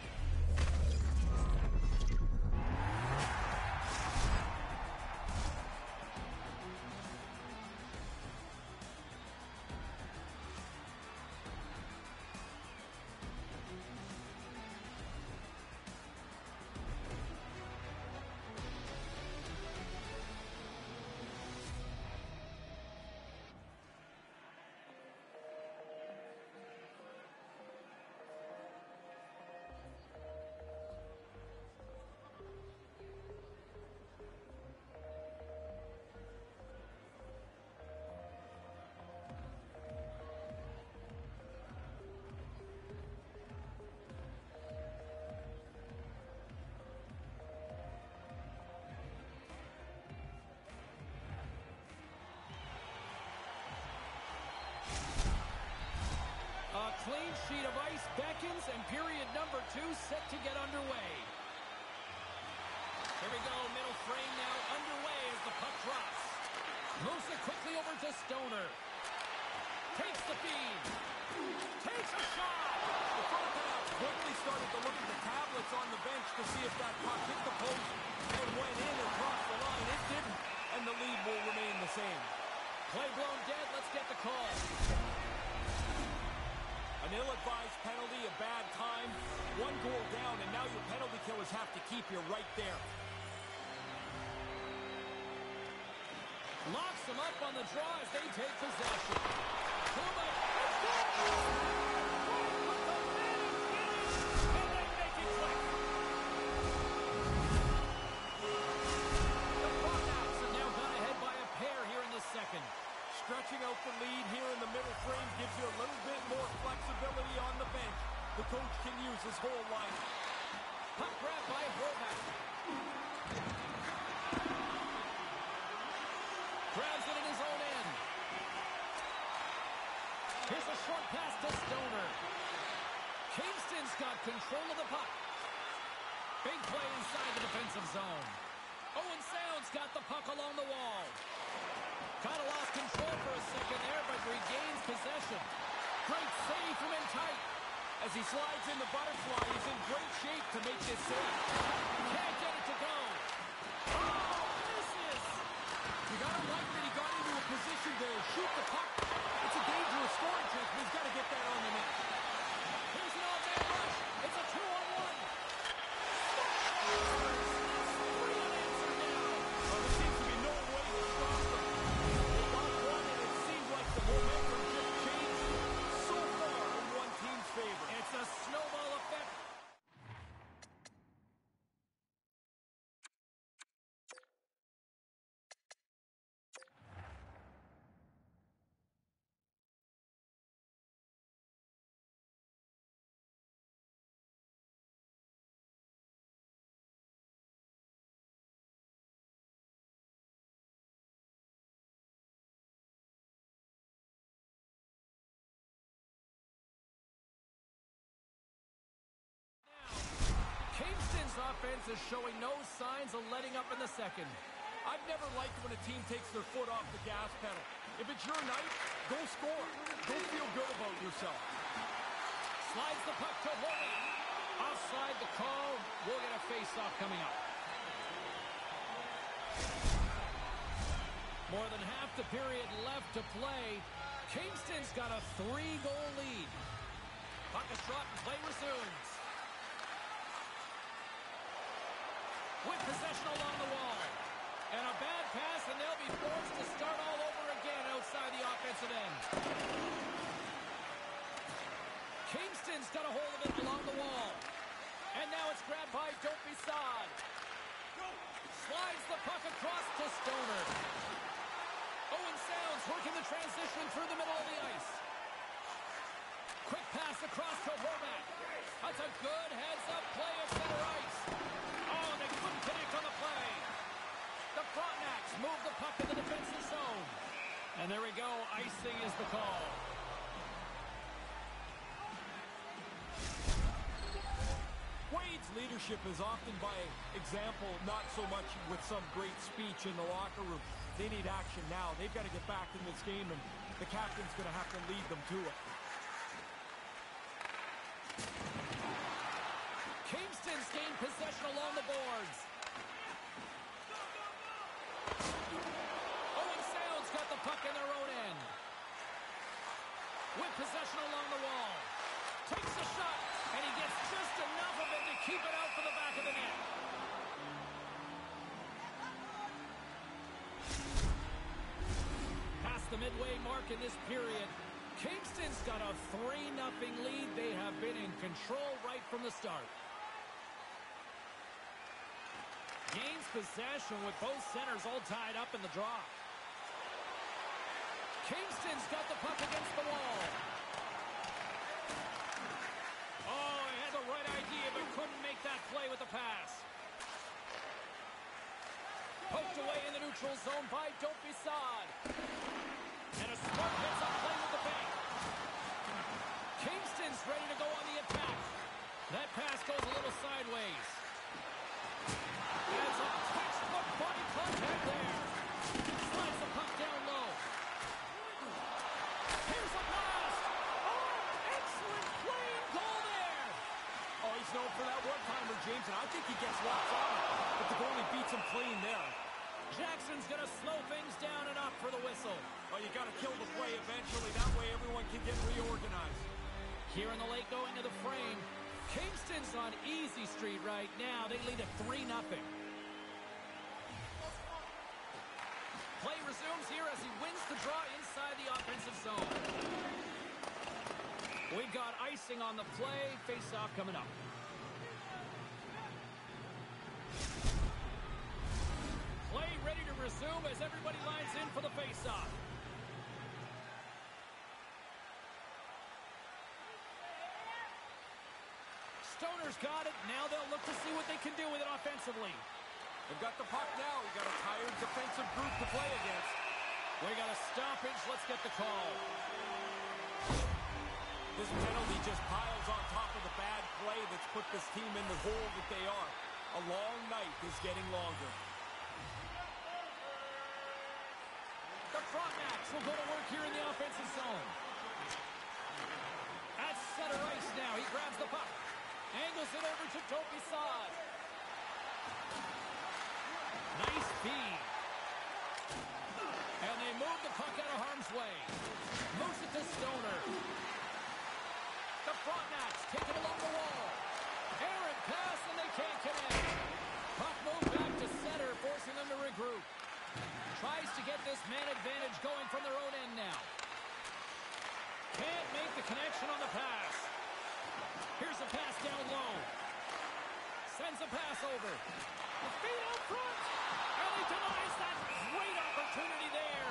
A clean sheet of ice beckons, and period number two set to get underway. Here we go, middle frame now underway as the puck drops. Moves it quickly over to Stoner. Takes the feed. Takes a shot. The Frontenacs quickly started to look at the tablets on the bench to see if that puck hit the post and went in and crossed the line. It didn't, and the lead will remain the same. Play blown dead. Let's get the call. An ill-advised penalty, a bad time, one goal down, and now your penalty killers have to keep you right there. Locks them up on the draw as they take possession. Kuma, and they make it quick. The Frontenacs have now gone ahead by a pair here in the second. Stretching out the lead here in the middle frame gives you a little bit more flexibility on the bench. The coach can use his whole line. Puck grab by Horvath. Grabs it in his own end. Here's a short pass to Stoner. Kingston's got control of the puck. Big play inside the defensive zone. Owen Sounds got the puck along the wall. Kind of lost control for a second there, but regains possession. Great save from in tight. As he slides in the butterfly, he's in great shape to make this save. Can't get it to go. Oh, misses. You got to like that he got into a position to shoot the puck. It's a dangerous scoring chance, but he's got to get that on the net. Here's an all-man rush. It's a two-on-one. Well, there seems to be no way to stop them. They got one, and it seems like the momentum just changed so far in one team's favor. It's a snowball effect. Kingston's offense is showing no signs of letting up in the second. I've never liked when a team takes their foot off the gas pedal. If it's your night, go score. Go feel good about yourself. Slides the puck to Horvath. Offside the call. We'll get a face-off coming up. More than half the period left to play. Kingston's got a three-goal lead. Puck is dropped and play resumes. With possession along the wall. And a bad pass, and they'll be forced to start all over again outside the offensive end. Kingston's got a hold of it along the wall. And now it's grabbed by Dopisad. Slides the puck across to Stoner. Owen Sounds working the transition through the middle of the ice. Quick pass across to Horvat. That's a good heads-up play at center ice. Oh, and they couldn't connect on the play. The Frontenacs move the puck in the defensive zone. And there we go. Icing is the call. Wade's leadership is often by example, not so much with some great speech in the locker room. They need action now. They've got to get back in this game, and the captain's going to have to lead them to it. Kingston's gained possession along the boards. Owen Sounds got the puck in their own end. With possession along the wall. Takes a shot, and he gets just enough of it to keep it out for the back of the net. Past the midway mark in this period, Kingston's got a three nothing lead. They have been in control right from the start. Gains possession with both centers all tied up in the draw. Kingston's got the puck against the wall. Oh, he had the right idea, but couldn't make that play with the pass. Poked away in the neutral zone by Dopisad. And a smart heads-up play with the bank. Kingston's ready to go on the attack. That pass goes a little sideways. That's a textbook body contact there. Slides the puck down low. Here's a blast. Oh, excellent play and goal there. Oh, he's known for that one-timer, James, and I think he gets lots on it. But the goalie beats him clean there. Jackson's going to slow things down and up for the whistle. Oh, you got to kill the play eventually. That way everyone can get reorganized. Here in the late going to the frame. Kingston's on easy street right now. They lead at three nothing. Play resumes here as he wins the draw inside the offensive zone. We've got icing on the play. Face-off coming up. Play ready to resume as everybody lines in for the face-off. Stoner's got it. Now they'll look to see what they can do with it offensively. They've got the puck now. We've got a tired defensive group to play against. We got a stoppage. Let's get the call. This penalty just piles on top of the bad play that's put this team in the hole that they are. A long night is getting longer. The Frontenacs will go to work here in the offensive zone. At center ice now. He grabs the puck. Angles it over to Dopisad. Nice feed. And they move the puck out of harm's way. Moves it to Stoner. The Frontenacs take it along the wall. Errant pass, and they can't connect. Puck moved back to center, forcing them to regroup. Tries to get this man advantage going from their own end now. Can't make the connection on the pass. Here's a pass down low. Sends a pass over. The feet out front. And he denies that great opportunity there.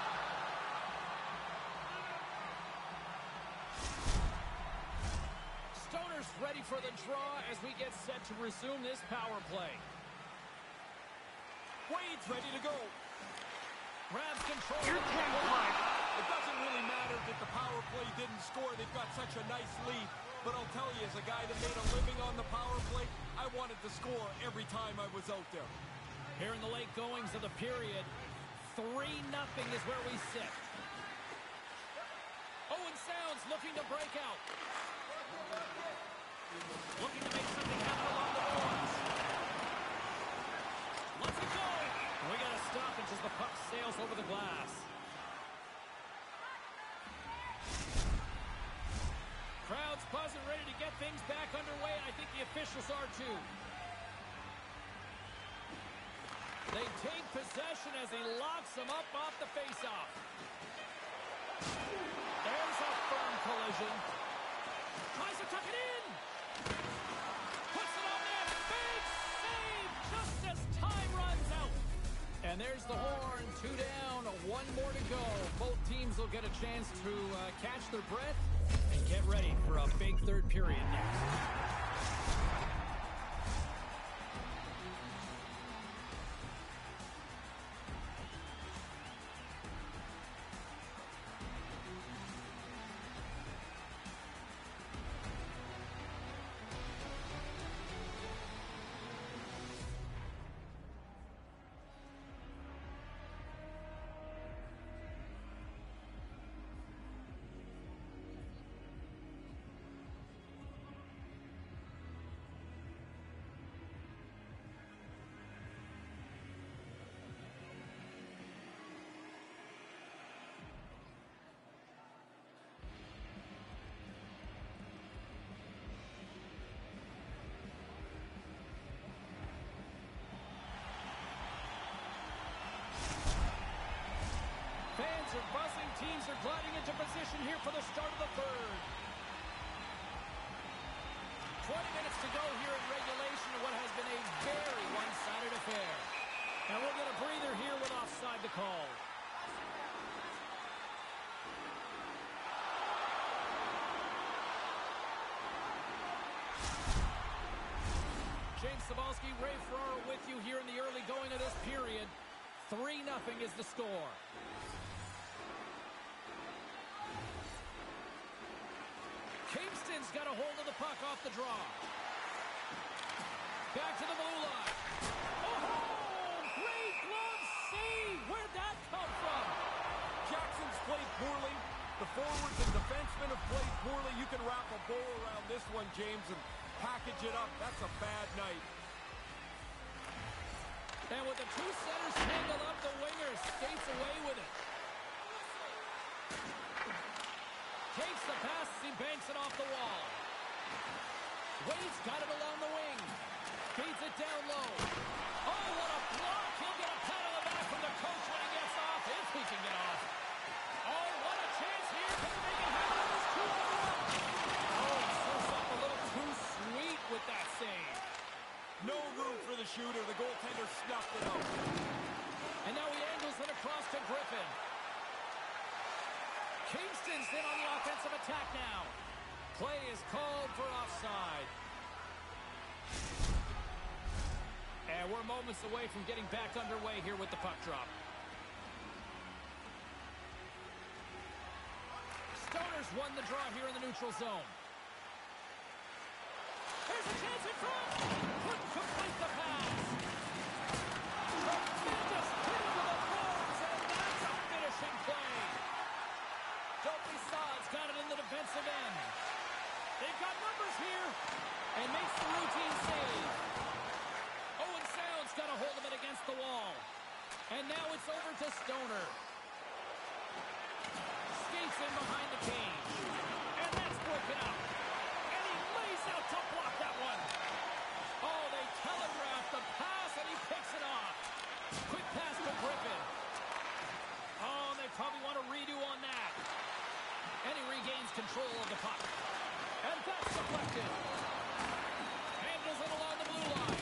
Stoner's ready for the draw as we get set to resume this power play. Wade's ready to go. Grabs control. Your ten play. It doesn't really matter that the power play didn't score. They've got such a nice lead. But I'll tell you, as a guy that made a living on the power play, I wanted to score every time I was out there. Here in the late goings of the period, three nothing is where we sit. Owen Sounds looking to break out. Looking to make something happen along the boards. Let's it go. We got to stop it as the puck sails over the glass. things back underway, and I think the officials are too. They take possession as he locks them up off the faceoff. There's a firm collision. Tries to tuck it in. Puts it on there. Big save just as time runs out. And there's the horn. Two down, one more to go. Both teams will get a chance to uh, catch their breath and get ready for a big third period next. Fans are buzzing. Teams are gliding into position here for the start of the third. twenty minutes to go here in regulation of what has been a very one-sided affair. And we'll get a breather here with offside to call. James Cybulski, Ray Ferraro with you here in the early going of this period. three nothing is the score. Kingston's got a hold of the puck off the draw. Back to the blue line. Oh, great glove save. Where'd that come from? Jackson's played poorly. The forwards and defensemen have played poorly. You can wrap a bow around this one, James, and package it up. That's a bad night. And with the two centers tangled up, the winger skates away with it. Takes the pass as he banks it off the wall. Wade's got it along the wing. Feeds it down low. Oh, what a block. He'll get a pat on the back from the coach when he gets off, if he can get off. Oh, what a chance here. Can he make it happen? There's two on the run. Oh, he slips up a little too sweet with that save. No room for the shooter. The goaltender snuffed it out. And now he angles it across to Griffin. Kingston's in on the offensive attack now. Play is called for offside. And we're moments away from getting back underway here with the puck drop. Stoners won the draw here in the neutral zone. Here's a chance in front. Couldn't complete the pass. Tremendous hit into the boards, and that's a finishing play. Dopey Saad's got it in the defensive end. They've got numbers here, and makes the routine save. Owen Sound's got a hold of it against the wall. And now it's over to Stoner. Skates in behind the cage. And that's broken up. And he lays out to block that one. Oh, they telegraphed the pass, and he picks it off. Quick pass to Griffin. Oh, they probably want a redo on that. And he regains control of the puck. And that's deflected. Handles it along the blue line.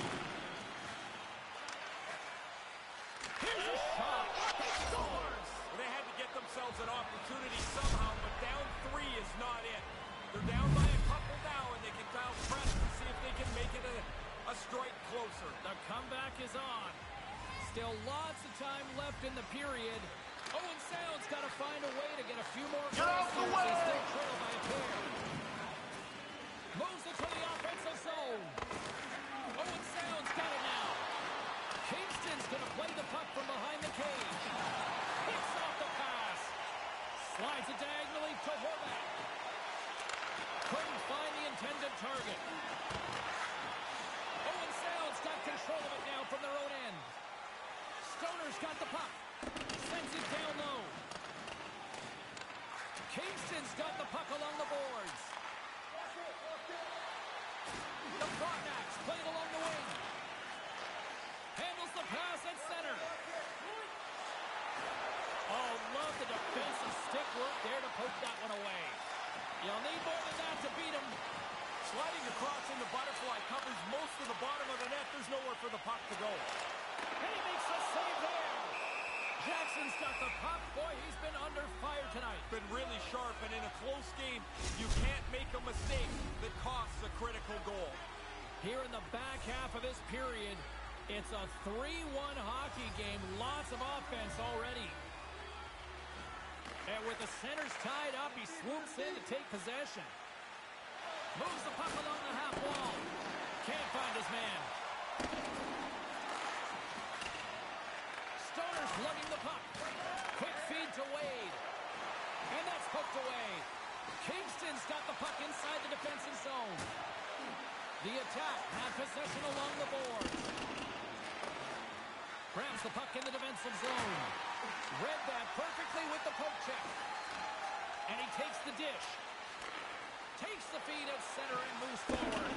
Here's a shot. He scores. Well, they had to get themselves an opportunity somehow, but down three is not it. They're down by a couple now, and they can now press and see if they can make it a, a strike closer. The comeback is on. Still lots of time left in the period. Owen Sound's got to find a way to get a few more Get out the way! They still trail by a pair. Moves it to the offensive zone. Owen Sound's got it now. Kingston's going to play the puck from behind the cage. Picks off the pass. Slides it diagonally to Horvat. Couldn't find the intended target. Owen Sound's got control of it now from their own end. Stoner's got the puck. Sends it down low. Kingston's got the puck along the boards. They'll need more than that to beat him. Sliding across in the butterfly covers most of the bottom of the net. There's nowhere for the puck to go. And he makes a save there. Jackson's got the puck. Boy, he's been under fire tonight. Been really sharp, and in a close game, you can't make a mistake that costs a critical goal. Here in the back half of this period, it's a three one hockey game. Lots of offense already. And with the centers tied up, he swoops in to take possession. Moves the puck along the half wall. Can't find his man. Stoner's lugging the puck. Quick feed to Wade. And that's hooked away. Kingston's got the puck inside the defensive zone. The attack had possession along the boards. Grabs the puck in the defensive zone. Read that perfectly with the poke check. And he takes the dish. Takes the feed at center and moves forward.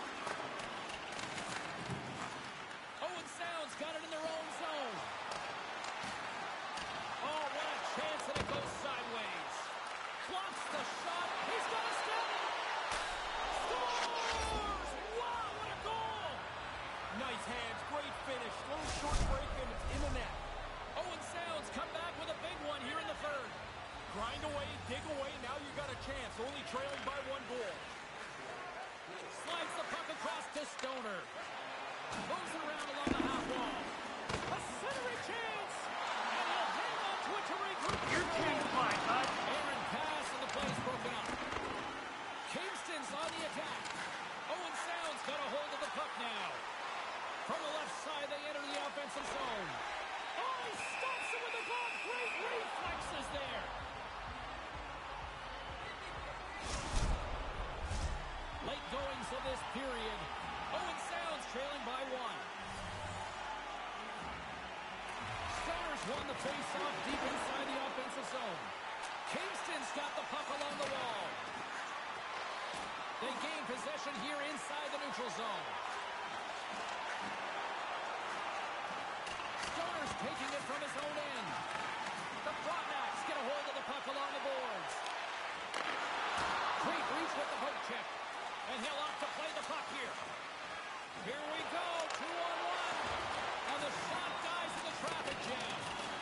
Owen Sound's got it in their own zone. Oh, what a chance, and it goes sideways. Blocks the shot. He's got a step. Scores! Wow, what a goal! Nice hands, great finish. Little short break, and it's in the net. Owen Sound's come back with a big one here in the third. Grind away, dig away, now you got a chance. Only trailing by one goal. Slides the puck across to Stoner. Moves it around along the half wall. A centering chance! And he'll hang on to it to regroup. Your chance, my bud. Aaron pass, and the play's broken up. Kingston's on the attack. Owen Sound's got a hold of the puck now. From the left side, they enter the offensive zone. Oh, he stops it with the glove. Great reflexes there. Late goings of this period. Owen Sound's trailing by one. Stoner's won the face-off deep inside the offensive zone. Kingston's got the puck along the wall. They gain possession here inside the neutral zone. Stoner's taking it from his own end. The Frontenacs get a hold of the puck along the boards. Great reach with the poke check. And he'll opt to play the puck here. Here we go, two on one. And the shot dies in the traffic jam.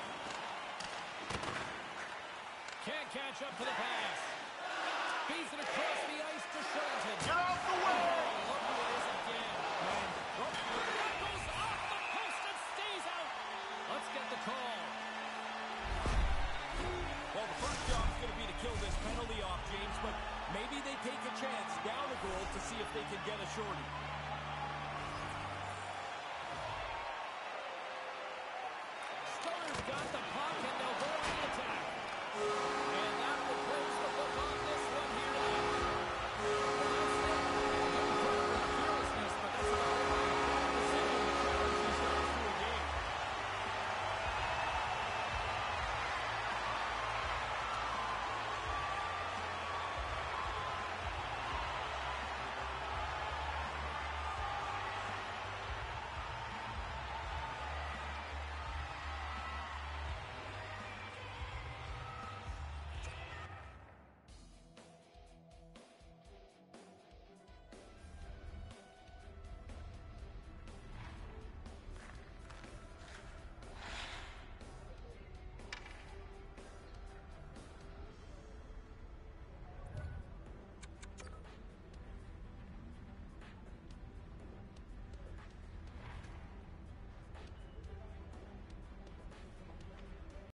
Can't catch up to the pass. Feeds it across the ice to Shillington. Get out the way! Oh, look who it is again. And oh, that goes off the post and stays out. Let's get the call. Well, the first job's going to be to kill this penalty off, James, but maybe they take a chance down a goal to see if they can get a shorty. Stoner's got the puck, and they'll go on the attack. And